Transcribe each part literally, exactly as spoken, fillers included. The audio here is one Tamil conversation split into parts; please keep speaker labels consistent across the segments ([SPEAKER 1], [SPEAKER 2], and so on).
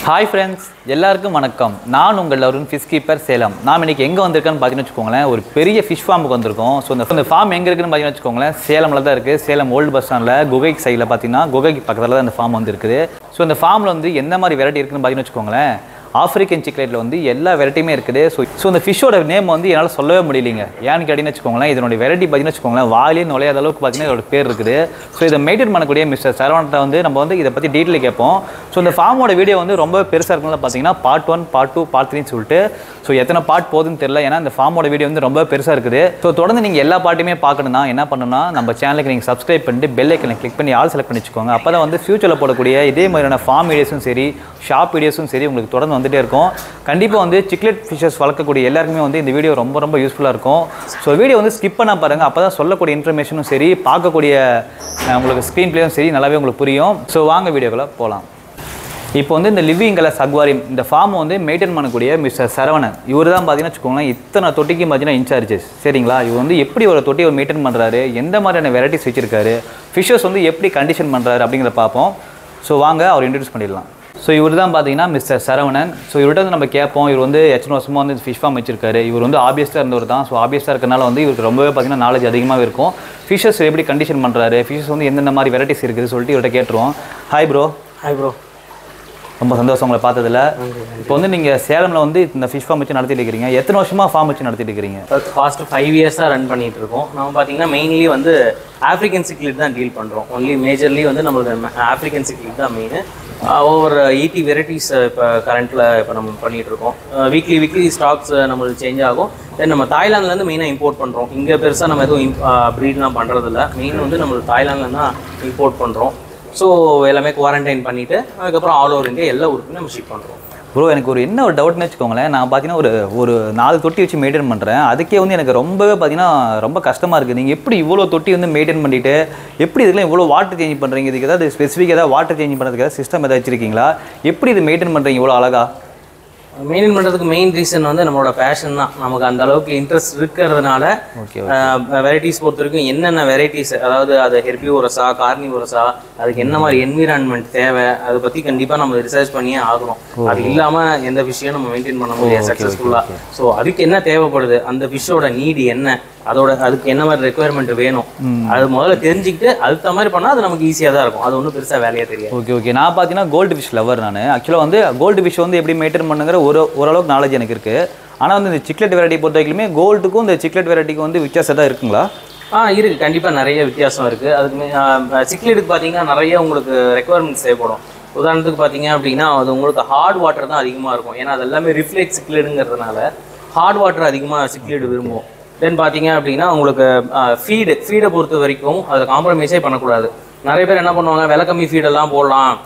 [SPEAKER 1] Hi friends, எல்லாருக்கும் வணக்கம். நான் உங்கள் லவருன் ஃபிஷ் கீப்பர் சேலம். நாம் இன்னைக்கு எங்க வந்திருக்கேன்னு பாத்தீங்கன்னா வெச்சுக்கோங்களேன், ஒரு பெரிய ஃபிஷ் ஃபார்முக்கு வந்திருக்கோம். சோ இந்த ஃபார்ம் எங்க இருக்குன்னு பாத்தீங்கன்னா வெச்சுக்கோங்களேன், சேலம்ல தான் இருக்கு. சேலம் ஓல்ட் பஸ் ஸ்டாண்ட்ல குகைக்கு சைடுல பாத்தீங்கன்னா குகைக்கு பக்கத்துல தான் இந்த ஃபார்ம் வந்து இருக்குது. சோ இந்த ஃபார்ம்ல வந்து என்ன மாதிரி வெரைட்டி இருக்குன்னு பாத்தீங்கன்னா வெச்சுக்கோங்களேன், ஆப்பிரிக்கன் சிக்லைட்ல வந்து எல்லா வெரைட்டியுமே இருக்குது. ஸோ ஸோ இந்த ஃபிஷ்ஷோட நேம் வந்து என்னால் சொல்லவே முடியலைங்க. ஏன்னு கேட்டீங்கன்னு வச்சுக்கோங்களேன், இதனுடைய வெரைட்டி பார்த்தீங்கன்னா வச்சுக்கோங்களேன், வாயிலே நுழையாத அளவுக்கு பார்த்தீங்கன்னா இதோட பேர் இருக்குது. ஸோ இதை மெயின்டைன் பண்ணக்கூடிய மிஸ்டர் சரவணத்தை வந்து நம்ம வந்து இதை பற்றி டீட்டெயில் கேட்போம். ஸோ இந்த ஃபார்மோட வீடியோ வந்து ரொம்ப பெருசாக இருக்குன்னு பார்த்தீங்கன்னா part one part two part த்ரீன்னு சொல்லிட்டு ஸோ எத்தனை பார்ட் போகுதுன்னு தெரியல. ஏன்னா இந்த ஃபார்மோட வீடியோ வந்து ரொம்ப பெருசாக இருக்குது. ஸோ தொடர்ந்து நீங்கள் எல்லா பார்ட்டுமே பார்க்கணும்னா என்ன பண்ணணும்னா, நம்ம சேனலுக்கு நீங்கள் சப்ஸ்கிரைப் பண்ணிட்டு பெல் ஐக்கனை கிளிக் பண்ணி ஆல் செலக்ட் பண்ணி வச்சுக்கோங்க. அப்போ தான் வந்து ஃபியூச்சரில் போடக்கூடிய இதே மாதிரியான ஃபார்ம் வீடியோஸும் சரி ஷாப் வீடியோஸும் சரி உங்களுக்கு தொடர்ந்து வந்துகிட்டே இருக்கும். கண்டிப்பாக வந்து சிக்லெட் ஃபிஷஸ் வளர்க்கக்கூடிய எல்லாருக்குமே வந்து இந்த வீடியோ ரொம்ப ரொம்ப யூஸ்ஃபுல்லாக இருக்கும். ஸோ வீடியோ வந்து ஸ்கிப் பண்ண பாருங்கள், அப்போ தான் சொல்லக்கூடிய இன்ஃபர்மேஷனும் சரி பார்க்கக்கூடிய உங்களுக்கு ஸ்க்ரீன் பிளேயும் சரி நல்லாவே உங்களுக்கு புரியும். ஸோ வாங்க வீடியோக்குள்ள போகலாம். இப்போ வந்து இந்த லிவிங் கலர்ஸ் அக்வாரியம் இந்த ஃபார்மை வந்து மெயின்டைன் பண்ணக்கூடிய மிஸ்டர் சரவணன், இவர் தான் பார்த்தீங்கன்னா வச்சுக்கோங்களேன் இத்தனை தொட்டிக்கு பார்த்தீங்கன்னா இன்சார்ஜஸ் சரிங்களா. இவர் வந்து எப்படி ஒரு தொட்டியை மெயின்டைன் பண்ணுறாரு, எந்த மாதிரியான வெரைட்டிஸ் வச்சிருக்காரு, ஃபிஷஸ் வந்து எப்படி கண்டிஷன் பண்ணுறாரு அப்படிங்கிறத பார்ப்போம். ஸோ வாங்க அவர் இன்ட்ரடியூஸ் பண்ணிடலாம். ஸோ இவர் தான் பார்த்தீங்கன்னா மிஸ்டர் சரவணன். ஸோ இவர்கிட்ட வந்து நம்ம கேட்போம், இவர் வந்து எத்தனை வருஷமாக வந்து ஃபிஷ் ஃபார்ம் வச்சிருக்காரு. இவர் வந்து ஆபியஸ்டாக இருந்தவர் தான். ஸோ ஆபியஸ்டாக இருக்கனால வந்து இவருக்கு ரொம்பவே பார்த்தீங்கன்னா நாலேஜ் அதிகமாக இருக்கும். ஃபிஷஸ் எப்படி கண்டிஷன் பண்ணுறாரு, ஃபிஷஸ் வந்து எந்தெந்த மாதிரி வெரைட்டிஸ் இருக்குது சொல்லிட்டு இவர்கிட்ட கேட்டுருவோம். Hi bro.
[SPEAKER 2] Hi bro.
[SPEAKER 1] ரொம்ப சந்தோஷம் உங்களை பார்த்ததில்ல. இப்போ வந்து நீங்கள் சேலமில் வந்து இந்த ஃபிஷ் ஃபார்ம் வச்சு நடத்திட்டு இருக்கிறீங்க. எத்தனை வருஷமாக ஃபார்ம் வச்சு நடத்திட்டு இருக்கிறீங்க?
[SPEAKER 2] ஃபாஸ்ட் ஃபைவ் இயர்ஸாக ரன் பண்ணிட்டு இருக்கோம். நம்ம பார்த்தீங்கன்னா மெயின்லி வந்து ஆஃப்ரிக்கன் சிக்லிட் தான் டீல் பண்ணுறோம். ஒன்லி மேஜர்லி வந்து நம்மளுக்கு ஆஃப்ரிக்கன் சிக்லிட் தான் மெயின். ஓவர் எயிட்டி வெரைட்டிஸ் இப்போ கரண்ட்டில் இப்போ நம்ம பண்ணிகிட்டு இருக்கோம். வீக்லி வீக்லி ஸ்டாக்ஸ் நம்மளுக்கு சேஞ்ச் ஆகும். தென் நம்ம தாய்லாந்துலேருந்து மெயினாக இம்போர்ட் பண்ணுறோம். இங்கே பெருசாக நம்ம எதுவும் ப்ரீட்லாம் பண்ணுறதில்ல. மெயின் வந்து நம்மளுக்கு தாய்லாந்துலேருந்து தான் இம்போர்ட் பண்ணுறோம். ஸோ எல்லாமே குவாரண்டைன் பண்ணிவிட்டு அதுக்கப்புறம் ஆல் ஓவர் இந்தியா எல்லா ஊருக்குமே நம்ம ஷிப் பண்ணுறோம்.
[SPEAKER 1] ப்ரோ எனக்கு ஒரு என்ன ஒரு டவுட்னு வச்சுக்கோங்களேன், நான் பார்த்தீங்கன்னா ஒரு ஒரு நாலு தொட்டி வச்சு மெயின்டைன் பண்ணுறேன். அதுக்கே வந்து எனக்கு ரொம்பவே பார்த்தீங்கன்னா ரொம்ப கஷ்டமாக இருக்குது. நீங்கள் எப்படி இவ்வளோ தொட்டி வந்து மெயின்டைன் பண்ணிவிட்டு எப்படி இதுக்கெல்லாம் இவ்வளோ வாட்டர் சேஞ்ச் பண்ணுறீங்க? இதுக்கு ஏதாவது ஸ்பெசிஃபிக் ஏதாவது வாட்டர் சேஞ்ச் பண்ணுறதுக்கு ஏதாவது சிஸ்டம் ஏதாவது வச்சிருக்கீங்களா? எப்படி இது மெயின்டைன் பண்ணுறீங்க இவ்வளோ அழகா?
[SPEAKER 2] மெயின்டைன் பண்ணுறதுக்கு மெயின் ரீசன் வந்து நம்மளோட பேஷன் தான். நமக்கு அந்த அளவுக்கு இன்ட்ரெஸ்ட் இருக்கிறதுனால வெரைட்டிஸ் பொறுத்த வரைக்கும் என்னென்ன வெரைட்டிஸ், அதாவது அது ஹெர்பிவோரஸா கார்னிவோரஸா, அதுக்கு என்ன மாதிரி என்விரான்மெண்ட் தேவை, அதை பற்றி கண்டிப்பாக நம்ம ரிசர்ச் பண்ணியே ஆகணும். அது இல்லாமல் எந்த விஷயம் நம்ம மெயின்டைன் பண்ண முடியாது சக்ஸஸ்ஃபுல்லாக. ஸோ அதுக்கு என்ன தேவைப்படுது, அந்த ஃபிஷ்ஷோட நீடு என்ன, அதோட அதுக்கு என்ன மாதிரி ரெக்குயர்மெண்ட் வேணும், அது முதல்ல தெரிஞ்சுக்கிட்டு அதுக்கு மாதிரி பண்ணால் அது நமக்கு ஈஸியாக தான் இருக்கும். அது ஒன்றும் பெருசாக வேலையாக தெரியாது.
[SPEAKER 1] ஓகே ஓகே நான் பார்த்தீங்கன்னா கோல்டு ஃபிஷ் லவர். நான் ஆக்சுவலாக வந்து கோல்டு ஃபிஷ் வந்து எப்படி மெயின்டைன் பண்ணுங்கிற ஒரு ஓரளவுக்கு நாலேஜ் எனக்கு இருக்குது. ஆனால் வந்து இந்த சிக்லெட் வெரைட்டி பொறுத்த வரைக்குமே கோல்டுக்கும் இந்த சிக்லெட் வெரைட்டிக்கும் வந்து வித்தியாசம் தான் இருக்குங்களா?
[SPEAKER 2] ஆ இருக்குது, கண்டிப்பாக நிறைய வித்தியாசம் இருக்குது. அதுக்கு சிக்லெட்டுக்கு பார்த்தீங்கன்னா நிறைய உங்களுக்கு ரெக்குயர்மெண்ட்ஸ் தேவைப்படும். உதாரணத்துக்கு பார்த்தீங்க அப்படின்னா அது உங்களுக்கு ஹார்ட் வாட்டர் தான் அதிகமாக இருக்கும். ஏன்னா அது எல்லாமே ரிஃப்ளெக்ட் சிக்லெட்டுங்கிறதுனால ஹார்ட் வாட்டர் அதிகமாக சிக்லெட் விரும்பும். தென் பார்த்தீங்க அப்படின்னா உங்களுக்கு ஃபீடு ஃபீடை பொறுத்த வரைக்கும் அதில் காம்ப்ரமைஸே பண்ணக்கூடாது. நிறைய பேர் என்ன பண்ணுவாங்க, விலை கம்மி ஃபீடெல்லாம் போடலாம்,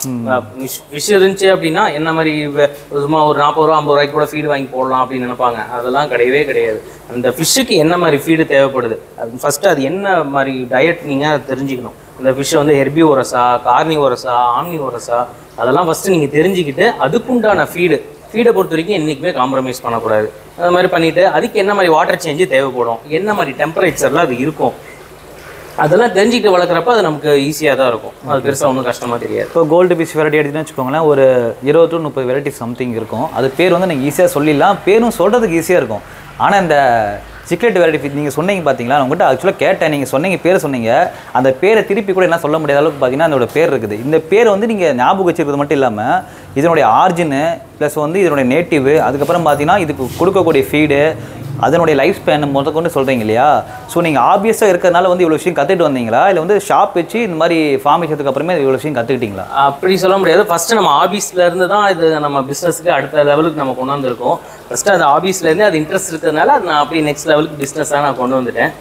[SPEAKER 2] ஃபிஷ் இருந்துச்சு அப்படின்னா என்ன மாதிரி சும்மா ஒரு நாற்பது ரூபா ஐம்பது ரூபாய்க்கு கூட ஃபீடு வாங்கி போடலாம் அப்படின்னு நினைப்பாங்க. அதெல்லாம் கிடையவே கிடையாது. அந்த ஃபிஷ்ஷுக்கு என்ன மாதிரி ஃபீடு தேவைப்படுது, அது ஃபஸ்ட்டு அது என்ன மாதிரி டயட் நீங்கள் தெரிஞ்சுக்கணும். இந்த ஃபிஷ்ஷை வந்து ஹெர்பிவோரஸா கார்னிவோரஸா ஆம்னிவோரஸா அதெல்லாம் ஃபஸ்ட்டு நீங்கள் தெரிஞ்சுக்கிட்டு அதுக்குண்டான ஃபீடு ஃபீடை பொறுத்த வரைக்கும் என்றைக்குமே காம்ப்ரமைஸ் பண்ணக்கூடாது. அது மாதிரி பண்ணிவிட்டு அதுக்கு என்ன மாதிரி வாட்டர் சேஞ்சு தேவைப்படும், என்ன மாதிரி டெம்பரேச்சரில் அது இருக்கும், அதெல்லாம் தெரிஞ்சுக்கிட்டு வளர்க்குறப்ப அது நமக்கு ஈஸியாக தான் இருக்கும். அது பெருசாக ஒன்றும் கஷ்டமாக தெரியாது.
[SPEAKER 1] இப்போ கோல்டு ஃபிஷ் வெரைட்டி எடுத்துன்னு வச்சுக்கோங்களேன், ஒரு இருபது டு முப்பது வெரைட்டி சம்திங் இருக்கும். அது பேர் வந்து நீங்கள் ஈஸியாக சொல்லிடலாம், பேரும் சொல்கிறதுக்கு ஈஸியாக இருக்கும். ஆனால் இந்த சிக்லெட் வெரைட்டி நீங்கள் சொன்னீங்க பார்த்தீங்களா, உங்கள்கிட்ட ஆக்சுவலாக கேட்டேன், நீங்கள் சொன்னீங்க பேர் சொன்னீங்க, அந்த பேரை திருப்பி கூட என்ன சொல்ல முடியாத அளவுக்கு பார்த்தீங்கன்னா அதோட பேர் இருக்குது. இந்த பேர் வந்து நீங்கள் ஞாபகம் வச்சுருக்கிறது மட்டும் இல்லாமல் இதனுடைய ஆர்ஜினு ப்ளஸ் வந்து இதனுடைய நேட்டிவ், அதுக்கப்புறம் பார்த்தீங்கன்னா இதுக்கு கொடுக்கக்கூடிய ஃபீடு, அதனுடைய லைஃப் ஸ்பேன் முதல் கொண்டு சொல்கிறீங்க இல்லையா? ஸோ நீங்கள் ஆப்வியஸாக இருக்கிறதுனால வந்து இவ்வளோ விஷயம் கற்றுட்டு வந்தீங்களா, இல்லை வந்து ஷாப் வச்சு இந்த மாதிரி ஃபார்ம் வச்சதுக்கு அப்புறமே இவ்வளோ விஷயம் கற்றுக்கிட்டீங்களா?
[SPEAKER 2] அப்படி சொல்ல முடியாது. ஃபஸ்ட்டு நம்ம ஆஃபீஸில் இருந்து தான் இது நம்ம பிஸ்னஸுக்கு அடுத்த லெவலுக்கு நம்ம கொண்டு வந்திருக்கோம். ஃபஸ்ட்டு அது ஆஃபீஸ்லேருந்து அது இன்ட்ரெஸ்ட் இருக்கிறதுனால அது நான் அப்படி நெக்ஸ்ட் லெவலுக்கு பிஸ்னஸாக நான் கொண்டு வந்துட்டேன்.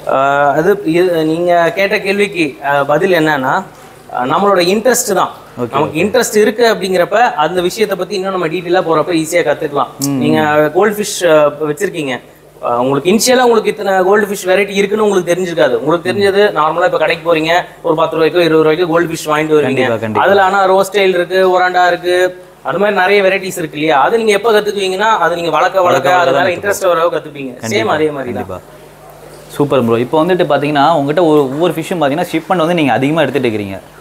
[SPEAKER 2] அது நீங்கள் கேட்ட கேள்விக்கு பதில் என்னன்னா, நம்மளோட இன்ட்ரெஸ்ட் தான். நமக்கு இன்ட்ரெஸ்ட் இருக்கு அப்படிங்கிறப்ப அந்த விஷயத்தை பத்தி இன்னும் நம்ம டீட்டெயிலாக போறப்ப ஈஸியாக கத்துக்கலாம். நீங்க கோல்டு ஃபிஷ் வச்சிருக்கீங்க, உங்களுக்கு இனிஷியலா உங்களுக்கு இத்தனை கோல்டு ஃபிஷ் வெரைட்டி இருக்குன்னு உங்களுக்கு தெரிஞ்சிருக்காது. உங்களுக்கு தெரிஞ்சது நார்மலா இப்ப கடைக்கு போறீங்க, ஒரு பத்து ரூபாய்க்கோ இருபது ரூபாய்க்கு கோல்டு ஃபிஷ் வாங்கிட்டு வருவீங்க. அதுல ஆனா ரோஸ்டைல் இருக்கு, ஒராண்டா இருக்கு, அது மாதிரி நிறைய வெரைட்டிஸ் இருக்கு இல்லையா? அது நீங்க எப்ப கத்துக்குவீங்கன்னா அது நீங்க வளர்க்க வளர்க்க அது மேல இன்ட்ரெஸ்ட் வரவோ கத்துப்பீங்க. சேம் அதே மாதிரி தான்.
[SPEAKER 1] Super bro. இப்போ வந்துட்டு பார்த்தீங்கன்னா உங்கள்கிட்ட ஒரு ஒவ்வொரு ஃபிஷ்ஷும் பார்த்தீங்கன்னா ஷிப்மெண்ட் வந்து நீங்கள் அதிகமாக எடுத்துகிட்டு இருக்கிறீங்க.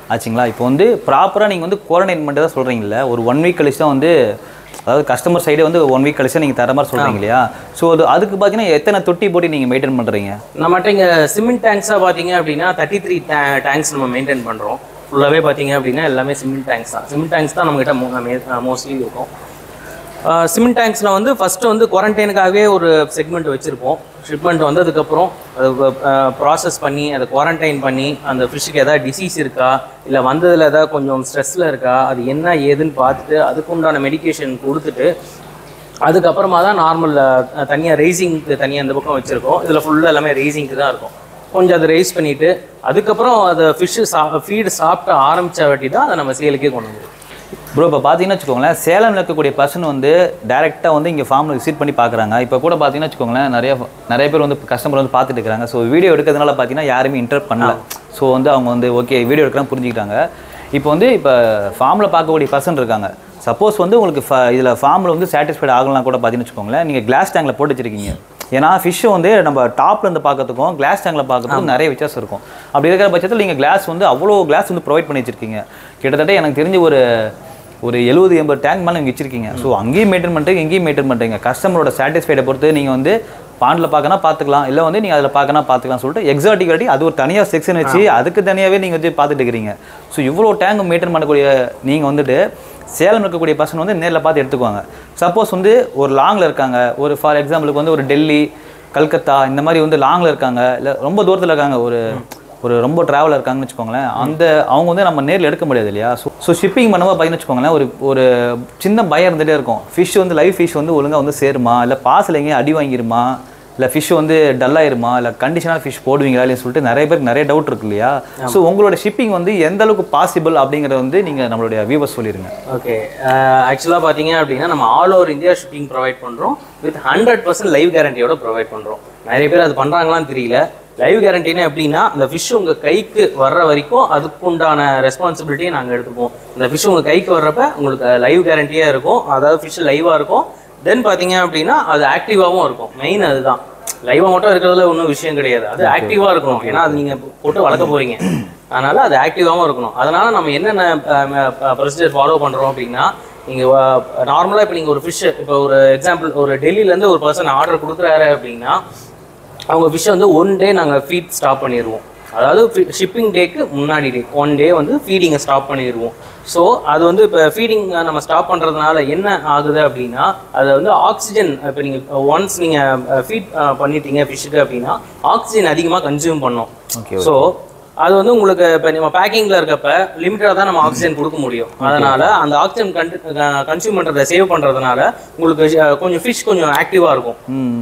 [SPEAKER 1] ஆச்சுங்களா? இப்போ வந்து ப்ராப்பராக நீங்கள் வந்து குவாரண்டைன் பண்ணிட்டு தான் சொல்கிறீங்களா? ஒரு ஒன் வீக் கழிச்சு தான் வந்து அதாவது கஸ்டமர் சைடே வந்து ஒன் வீக் கழிச்சு நீங்கள் தர மாதிரி சொல்கிறீங்க இல்லையா? ஸோ அது அதுக்கு பார்த்தீங்கன்னா எத்தனை தொட்டி போட்டு நீங்கள் மெயின்டைன் பண்ணுறீங்க?
[SPEAKER 2] நம்மகிட்ட இங்கே சிமெண்ட் டேங்க்ஸாக பார்த்தீங்க அப்படின்னா தேர்ட்டி த்ரீ டேங்க்ஸ் நம்ம மெயின்டைன் பண்ணுறோம். ஃபுல்லாகவே பார்த்தீங்க அப்படின்னா எல்லாமே சிமெண்ட் டேங்க்ஸ் தான். சிமெண்ட் டேங்க்ஸ் தான் நம்மகிட்ட மோஸ்ட்லி இருக்கும். சிமெண்ட் டேங்க்ஸில் வந்து ஃபஸ்ட்டு வந்து குவாரண்டைனுக்காகவே ஒரு செக்மெண்ட் வச்சுருப்போம். ஷிப்மெண்ட் வந்ததுக்கப்புறம் அது ப்ராசஸ் பண்ணி அதை குவாரண்டைன் பண்ணி அந்த ஃபிஷ்ஷுக்கு எதாவது டிசீஸ் இருக்கா இல்லை வந்ததில் எதாவது கொஞ்சம் ஸ்ட்ரெஸ்ஸில் இருக்கா அது என்ன ஏதுன்னு பார்த்துட்டு அதுக்கு உண்டான மெடிக்கேஷன் கொடுத்துட்டு அதுக்கப்புறமா தான் நார்மல் தனியாக ரைசிங்க்கு தனியாக அந்த பக்கம் வச்சுருக்கோம். இதில் ஃபுல்லாக எல்லாமே ரைசிங்க்கு தான் இருக்கும். கொஞ்சம் அதை ரைஸ் பண்ணிவிட்டு அதுக்கப்புறம் அதை ஃபிஷ்ஷு சா ஃபீடு சாப்பிட்டு ஆரம்பித்த வாட்டி தான் அதை நம்ம சேலுக்கே கொண்டு வந்துடும்.
[SPEAKER 1] ப்ரோ இப்போ பார்த்தீங்கன்னா வச்சுக்கோங்களேன், சேலமில் இருக்கக்கூடிய பர்சன் வந்து டேரெக்டாக வந்து இங்கே ஃபார்மில் விசிட் பண்ணி பார்க்குறாங்க. இப்போ கூட பார்த்தீங்கன்னா வச்சுக்கோங்களேன், நிறைய நிறைய பேர் வந்து கஸ்டமர் வந்து பார்த்துட்டு இருக்காங்க. ஸோ வீடியோ எடுக்கிறதுனால பார்த்தீங்கன்னா யாருமே இன்டர்ப்ட் பண்ணல. ஸோ வந்து அவங்க வந்து ஓகே வீடியோ எடுக்கலாம் புரிஞ்சுக்கிட்டாங்க. இப்போ வந்து இப்போ ஃபார்மில் பார்க்கக்கூடிய பர்சன் இருக்காங்க. சப்போஸ் வந்து உங்களுக்கு இதில் ஃபார்மில் வந்து சாட்டிஸ்ஃபைட் ஆகலாம் கூட பார்த்தீங்கன்னு வச்சுக்கோங்களேன், நீங்கள் கிளாஸ் டேங்கில் போட்டு வச்சிருக்கீங்க. ஏன்னா ஃபிஷ்ஷை வந்து நம்ம டாப்லேருந்து பார்க்கறதுக்கும் கிளாஸ் டேங்கில் பார்க்கறதுக்கும் நிறைய வித்தியாசம் இருக்கும். அப்படி இருக்கிற பட்சத்தில் நீங்கள் கிளாஸ் வந்து அவ்வளோ கிளாஸ் வந்து ப்ரொவைட் பண்ணி வச்சிருக்கீங்க. கிட்டத்தட்ட எனக்கு தெரிஞ்ச ஒரு ஒரு எழுபது எண்பது டேங்க் மேலே நீங்கள் வச்சிருக்கீங்க. ஸோ அங்கேயும் மெயின்டைன் பண்ணுறீங்க, இங்கேயும் மெயின்டைன் பண்ணுறீங்க. கஸ்டமரோட சாட்டிஸ்ஃபைடை பொறுத்து நீங்கள் வந்து பாண்டில் பார்க்கனா பார்த்துக்கலாம், இல்லை வந்து நீங்கள் அதில் பார்க்கனா பார்த்துக்கலாம் சொல்லிட்டு எக்ஸாட்டிக் வெரைட்டி அது ஒரு தனியாக செக்ஷன் வச்சு அதுக்கு தனியாகவே நீங்கள் வச்சு பார்த்துட்டு இருக்கிறீங்க. ஸோ இவ்வளோ டேங்க் மெயின்டைன் பண்ணக்கூடிய நீங்கள் வந்துட்டு சேலம் இருக்கக்கூடிய பர்சன் வந்து நேரில் பார்த்து எடுத்துக்குவாங்க. சப்போஸ் வந்து ஒரு லாங்கில் இருக்காங்க, ஒரு ஃபார் எக்ஸாம்பிளுக்கு வந்து ஒரு டெல்லி, கல்கத்தா இந்த மாதிரி வந்து லாங்கில் இருக்காங்க, இல்லை ரொம்ப தூரத்தில் இருக்காங்க, ஒரு ஒரு ரொம்ப ட்ராவல் இருக்காங்கன்னு வச்சுக்கோங்களேன், அந்த அவங்க வந்து நம்ம நேரில் எடுக்க முடியாது இல்லையா? ஸோ ஸோ ஷிப்பிங் பண்ணும்போது பார்த்தீங்கன்னு வச்சுக்கோங்களேன், ஒரு ஒரு சின்ன பயம் இருந்துகிட்டே இருக்கும். ஃபிஷ் வந்து லைவ் ஃபிஷ் வந்து ஒழுங்காக வந்து சேருமா, இல்லை பாசில் எங்கேயும் அடி வாங்கிருமா, இல்லை ஃபிஷ் வந்து டல்லாயிருமா, இல்லை கண்டிஷனாக ஃபிஷ் போடுவீங்களா இல்லைன்னு சொல்லிட்டு நிறைய பேருக்கு நிறைய டவுட் இருக்கு இல்லையா? ஸோ உங்களோட ஷிப்பிங் வந்து எந்த அளவுக்கு பாசிபிள் அப்படிங்கிறத வந்து நீங்கள் நம்மளுடைய வியூவர்ஸ் சொல்லிடுங்க.
[SPEAKER 2] ஓகே, ஆக்சுவலாக பார்த்தீங்க அப்படின்னா நம்ம all over India shipping provide பண்ணுறோம். வித் ஹண்ட்ரட் பர்சன்ட் லைவ் கேரண்டியோட ப்ரொவைட் பண்ணுறோம். நிறைய பேர் அது பண்ணுறாங்களான்னு தெரியல. லைவ் கேரண்டினா எப்படின்னா அந்த ஃபிஷ் உங்கள் கைக்கு வர்ற வரைக்கும் அதுக்குண்டான ரெஸ்பான்சிபிலிட்டியை நாங்கள் எடுத்துப்போம். அந்த ஃபிஷ் உங்கள் கைக்கு வர்றப்ப உங்களுக்கு லைவ் கேரண்டியாக இருக்கும், அதாவது ஃபிஷ் லைவாக இருக்கும். தென் பார்த்தீங்க அப்படின்னா அது ஆக்டிவாகவும் இருக்கும். மெயின் அதுதான். லைவாக மட்டும் இருக்கிறதுல ஒன்றும் விஷயம் கிடையாது, அது ஆக்டிவாக இருக்கணும். ஏன்னா அது நீங்கள் போட்டு வளர்க்க போகிறீங்க, அதனால் அது ஆக்டிவாகவும் இருக்கணும். அதனால் நம்ம என்னென்ன ப்ரொசீஜர் ஃபாலோ பண்ணுறோம் அப்படின்னா, நீங்கள் நார்மலாக இப்போ நீங்கள் ஒரு ஃபிஷ் இப்போ ஒரு எக்ஸாம்பிள் ஒரு டெல்லியிலேருந்து ஒரு பர்சன் ஆர்டர் கொடுக்குறாரு அப்படின்னா அவங்க ஃபிஷ்ஷை வந்து ஒன் டே நாங்கள் ஃபீட் ஸ்டாப் பண்ணிடுவோம். அதாவது ஷிப்பிங் டேக்கு முன்னாடி டே ஒன் டே வந்து ஃபீடிங்கை ஸ்டாப் பண்ணிடுவோம். ஸோ அது வந்து இப்போ ஃபீடிங் நம்ம ஸ்டாப் பண்ணுறதுனால என்ன ஆகுது அப்படின்னா அது வந்து ஆக்சிஜன் இப்போ நீங்கள் ஒன்ஸ் நீங்கள் ஃபீட் பண்ணிட்டீங்க ஃபிஷ்ஷுக்கு அப்படின்னா ஆக்சிஜன் அதிகமாக கன்சியூம் பண்ணோம். ஸோ அது வந்து உங்களுக்கு இப்போ நம்ம பேக்கிங்கில் இருக்கப்ப லிமிட்டாக தான் நம்ம ஆக்சிஜன் கொடுக்க முடியும். அதனால் அந்த ஆக்சிஜன் கன் கன்சியூம் பண்ணுறதை சேவ் பண்ணுறதுனால உங்களுக்கு கொஞ்சம் ஃபிஷ் கொஞ்சம் ஆக்டிவாக இருக்கும்.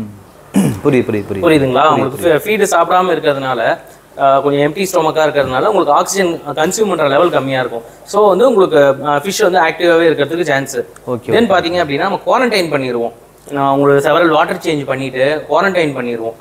[SPEAKER 1] புரியுது புரியுது புரியுது
[SPEAKER 2] புரியுதுங்களா? உங்களுக்கு ஃபீடு சாப்பிடாம இருக்கிறதுனால கொஞ்சம் எம்டி ஸ்டொமக்காக இருக்கிறதுனால உங்களுக்கு ஆக்சிஜன் கன்சியூம் பண்ணுற லெவல் கம்மியாக இருக்கும். ஸோ வந்து உங்களுக்கு ஃபிஷ் வந்து ஆக்டிவாகவே இருக்கிறதுக்கு சான்ஸ்.
[SPEAKER 1] ஓகே,
[SPEAKER 2] தென் பார்த்தீங்க அப்படின்னா நம்ம குவாரண்டைன் பண்ணிடுவோம். உங்களுக்கு செவரல் வாட்டர் சேஞ்ச் பண்ணிவிட்டு குவாரண்டைன் பண்ணிடுவோம்.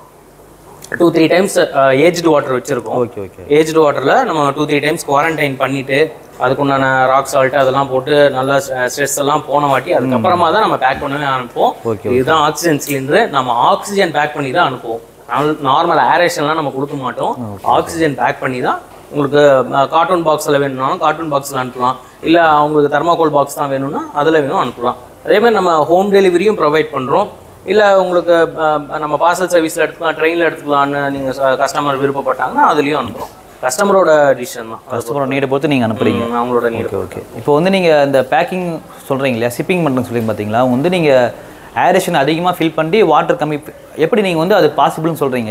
[SPEAKER 2] Two three times aged water வச்சுருக்கோம்.
[SPEAKER 1] ஓகே ஓகே
[SPEAKER 2] ஏஜ்டு வாட்டரில் நம்ம டூ த்ரீ டைம்ஸ் குவாரண்டைன் பண்ணிவிட்டு அதுக்குண்டான ராக் சால்ட் அதெல்லாம் போட்டு நல்லா ஸ்ட்ரெஸ் எல்லாம் போன வாட்டி அதுக்கப்புறமா தான் நம்ம பேக் பண்ணவே அனுப்புவோம். இதுதான் ஆக்சிஜன் சிலிண்டர். நம்ம ஆக்சிஜன் பேக் பண்ணி தான் அனுப்புவோம். நார்மல் ஏரேஷன்லாம் நம்ம கொடுக்க மாட்டோம். ஆக்சிஜன் பேக் பண்ணி தான் உங்களுக்கு கார்ட்டூன் பாக்ஸில் வேணும்னாலும் கார்ட்டூன் பாக்ஸில் அனுப்பலாம், இல்லை அவங்களுக்கு தெர்மாகோல் பாக்ஸ் தான் வேணும்னா அதில் வேணும் அனுப்பலாம். அதேமாதிரி நம்ம ஹோம் டெலிவரியும் ப்ரொவைட் பண்ணுறோம். இல்லை உங்களுக்கு நம்ம பார்சல் சர்வீஸில் எடுத்துக்கலாம், ட்ரெயினில் எடுத்துக்கலான்னு நீங்கள் கஸ்டமர் விருப்பப்பட்டாங்கன்னா அதுலேயும் அனுப்புகிறோம். கஸ்டமரோட டிசிஷன் தான்,
[SPEAKER 1] கஸ்டமரோட நீடை பொறுத்து நீங்கள் அனுப்புறீங்க.
[SPEAKER 2] அவங்களோட நீடு.
[SPEAKER 1] ஓகே ஓகே இப்போ வந்து நீங்கள் இந்த பேக்கிங் சொல்கிறீங்க இல்லையா, ஷிப்பிங் பண்ணுறேன்னு சொல்லி பார்த்தீங்களா, வந்து நீங்கள் ஏரேஷன் அதிகமாக ஃபில் பண்ணி வாட்டர் கம்மி எப்படி நீங்கள் வந்து அது பாசிபிள்னு சொல்கிறீங்க?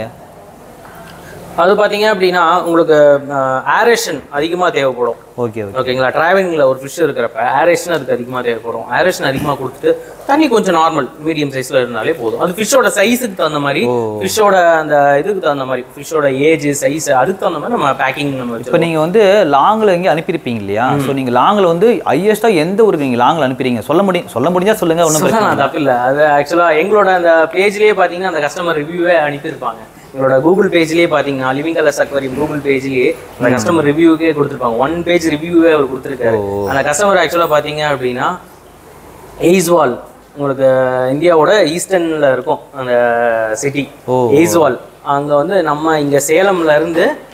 [SPEAKER 2] அது பார்த்தீங்க அப்படின்னா உங்களுக்கு ஏரேஷன் அதிகமாக தேவைப்படும்.
[SPEAKER 1] ஓகே
[SPEAKER 2] ஓகேங்களா? டிராவலிங்கில் ஒரு ஃபிஷ் இருக்கிறப்ப ஏரேஷன் அதுக்கு அதிகமாக தேவைப்படும். ஏரேஷன் அதிகமாக கொடுத்துட்டு தண்ணி கொஞ்சம் நார்மல் மீடியம் சைஸில் இருந்தாலே போதும். அது ஃபிஷ்ஷோட சைஸுக்கு தகுந்த மாதிரி, ஃபிஷ்ஷோட அந்த இதுக்கு தகுந்த மாதிரி, ஃபிஷ்ஷோட ஏஜ் சைஸ் அதுக்கு தகுந்த மாதிரி நம்ம பேக்கிங் நம்ம.
[SPEAKER 1] இப்போ நீங்கள் வந்து லாங்கில் எங்கேயும் அனுப்பியிருப்பீங்க இல்லையா? ஸோ நீங்கள் லாங்கில் வந்து ஹையஸ்ட்டாக எந்த ஊருக்கு நீங்கள் லாங்கில் அனுப்பிடுறீங்க சொல்ல முடியும் சொல்ல முடிஞ்சா சொல்லுங்கள். ஒன்றும்
[SPEAKER 2] தப்பு இல்லை. அது ஆக்சுவலாக எங்களோட அந்த பேஜ்லேயே பார்த்தீங்கன்னா அந்த கஸ்டமர் ரிவ்யூவே அனுப்பியிருப்பாங்க. எங்களோட கூகுள் பேஜ்லேயே பார்த்தீங்கன்னா லிவிங் கலர்ஸ் அக்வாரியம் கூகுள் பேஜ்லேயே அந்த கஸ்டமர் ரிவ்யூக்கே கொடுத்துருப்பாங்க. ஒன் பேஜ் ரிவ்யூவே அவர் கொடுத்துருக்காரு. அந்த கஸ்டமர் ஆக்சுவலாக பார்த்தீங்க அப்படின்னா எய்ஸ்வால், உங்களுக்கு இந்தியாவோட ஈஸ்டர்னில் இருக்கும் அந்த சிட்டி எய்ஸ்வால். அங்கே வந்து நம்ம இங்கே சேலம்ல இருந்து